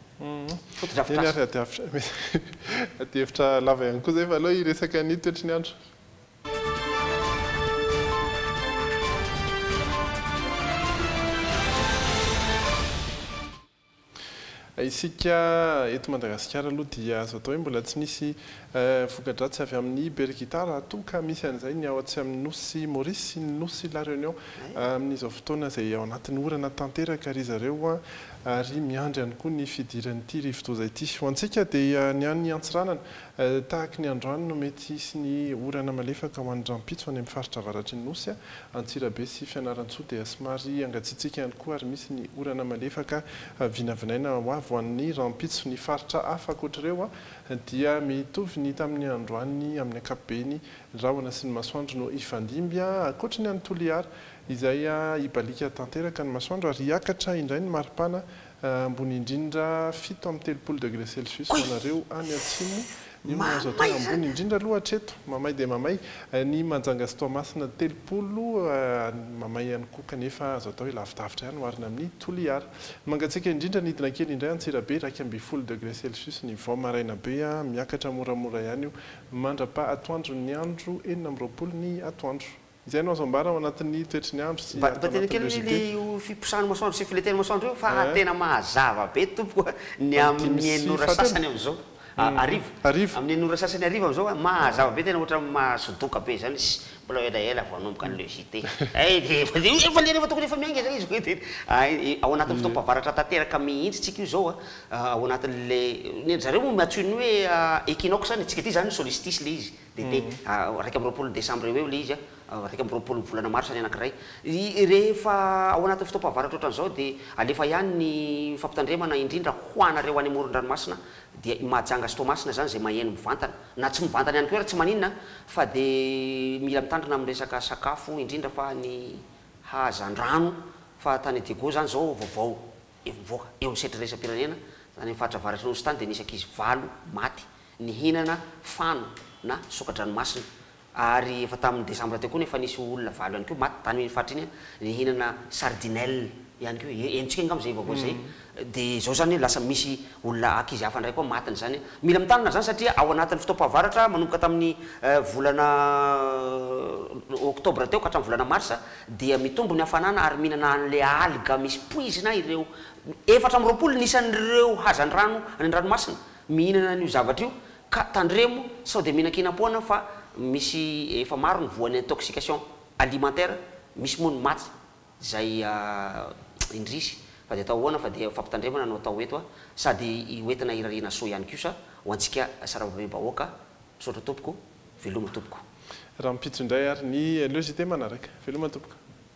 eny ary ady hevitra lava ihany koa zay fa aloha iresaka ny toetry ny andro. Isika eto Madagasikara aloha dia azo atao hoe mbola tsy nisy voka-dratsy avy amin'ny Bergitara toa ka misy an'izay ny ao atsy amin'ny nosy Maurice sy ny nosy La Réunion amin'izao fotoana izay ao anatin'ny orana tanteraka ry zareo ary miandry ihany koa ny fidiran'ity rivotoza ity. Ho antsika dia ny an'ny antsiranana tahaka ny androany no mety hisy ny orana malefaka ho an'ny Drampitso any amin'ny faritra avaratry ny nosy Antsirabe sy Fianaratsoa dia somary angatsiatsika ihany koa ary misy ny orana malefaka vinavinaina ho avy ho an'ny Rampitso. Ny faritra hafa ankoatr'ireo dia mitovy ny tamin'ny androany amin'ny ankapobeny rahona sy ny masoandro no ifandimby ankoatra ny an'ny Toliara izay ibalika tanteraka ny masoandro ary hiakatra indray ny maripana ambony indrindra 7.3 degré Celsius hoanareo any atsimo ny mahazo atao ambony indrindra aloha hatreto mamay dia mamay ny manjanga sy Toamasina 3 mamay ihany koa kanefa azo atao hoe lavidavitra ihany hoarina amin'ny Toliara. Mangatsiaka indrindra nidina kely indray Antsirabe 2.0 degré Celsius ny vao maraina be miakatra moramora ihany io mandrapa atoandro ny andro 9:20 ny atoandro. Izay no azo ambara ao anatin'ny toetry ny andro sy tena kely le fiposahany masoandro sy fileteny masoandro io fa tena mahazava be tompo ny amin'ny enora sasany amin'izao ariva amin'ny nora sasany ariva am'zao mazava be tena ohatra mahazodoka be zany mbola elaela vao anomboka an'le jité efa lereva tokony efa miainga zay izy koe de ao anatin'ny fotoam-pavaratra tanteraka mihitsy tsika io zao ao anatin'le zareo moa matsony hoe équinoxe zany tsika ty zany solstice le izy de raiky amby roapolo décembre eo le izy raiky amby roapolo volana mars any anankiray rehefa ao anatin'ny fotoam-pavaratra ohatran'izao de alefa ihany ny fampitandremana indrindra hoanareo any amoron-dranomasina dia mahajanga stomasina zany zay maheno mivantana na tsy mivantana ihany koa raha tsy maninona fa de mila mitandrina amin'ny resaka sakafo indrindra fa ny hazan-drano fa tany Diego zany zao vaovao mivoaka eo amin'ny setra resam-pirenena zany faritra avaratry nosy tany de nisy ankizy 8 maty nihinana fano na soka-dranomasina ary efa tamin'ny décembre teo koa nefa nisy olona 8 ihany koa maty tany faritra iny nihhinana sardinelle ihany koa entsika ngam zay vaovao zay de zao zany lasa misy olona ankizy hafa ndray koa matiny zany mila mitanana zany satria ao anatin'ny fotoam-pavaratra manomboka tamin'ny volana octobre teo ka hatramin'ny volana mars dia mitombo ny hafanana ary mihinana an'le alga misy poizina ireo 420 nisan'ireo hazan-drano any an-dranomasina mihinana an'io zavatra io ka tandremo sao de mihinan-kinam-poana fa misy efa maro ny voan'ny intoxication alimentaire misy moa ny maty zay indrisy fa de atao ahoana fa de fampitandremana no atao eto sady hoentina irariana soa ihany kosa ho antsika sarababe bahoaka misaotra tompoko veloma tompoko raha mipitso indray ary ny logité manaraka veloma tompoko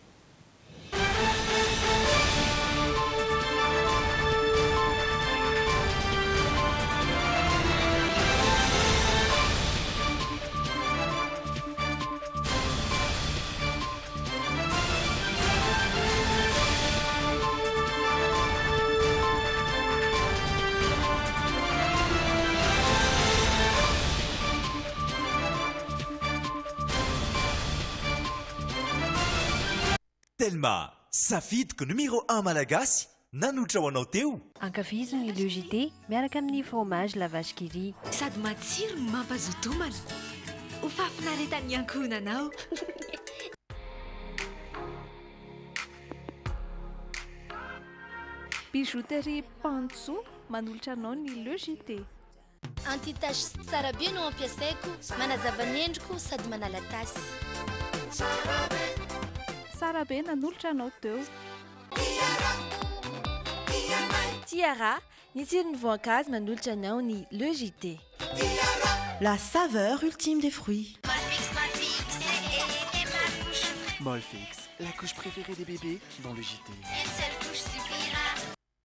Telma, safidiko numéro 1 malagasy nanotra ho anao teo. Ankafizo ny logité miaraka amin'ny fromage la vache qui rit. Sady matsiro no mampazotomana. Ho fafinaretan'ny ankohonanao. Bijouterie Pantso manolotra anao ny logité. Anti-tache tsara be no ampiasaiko, manazava ny endriko sady manala tasy. Tsara be nanolotra anao teo. Tiara, ny tsiron'ny voankazo manolotra anao ny logité. La saveur ultime des fruits. Molfix, Molfix, la couche préférée des bébés dans le JT.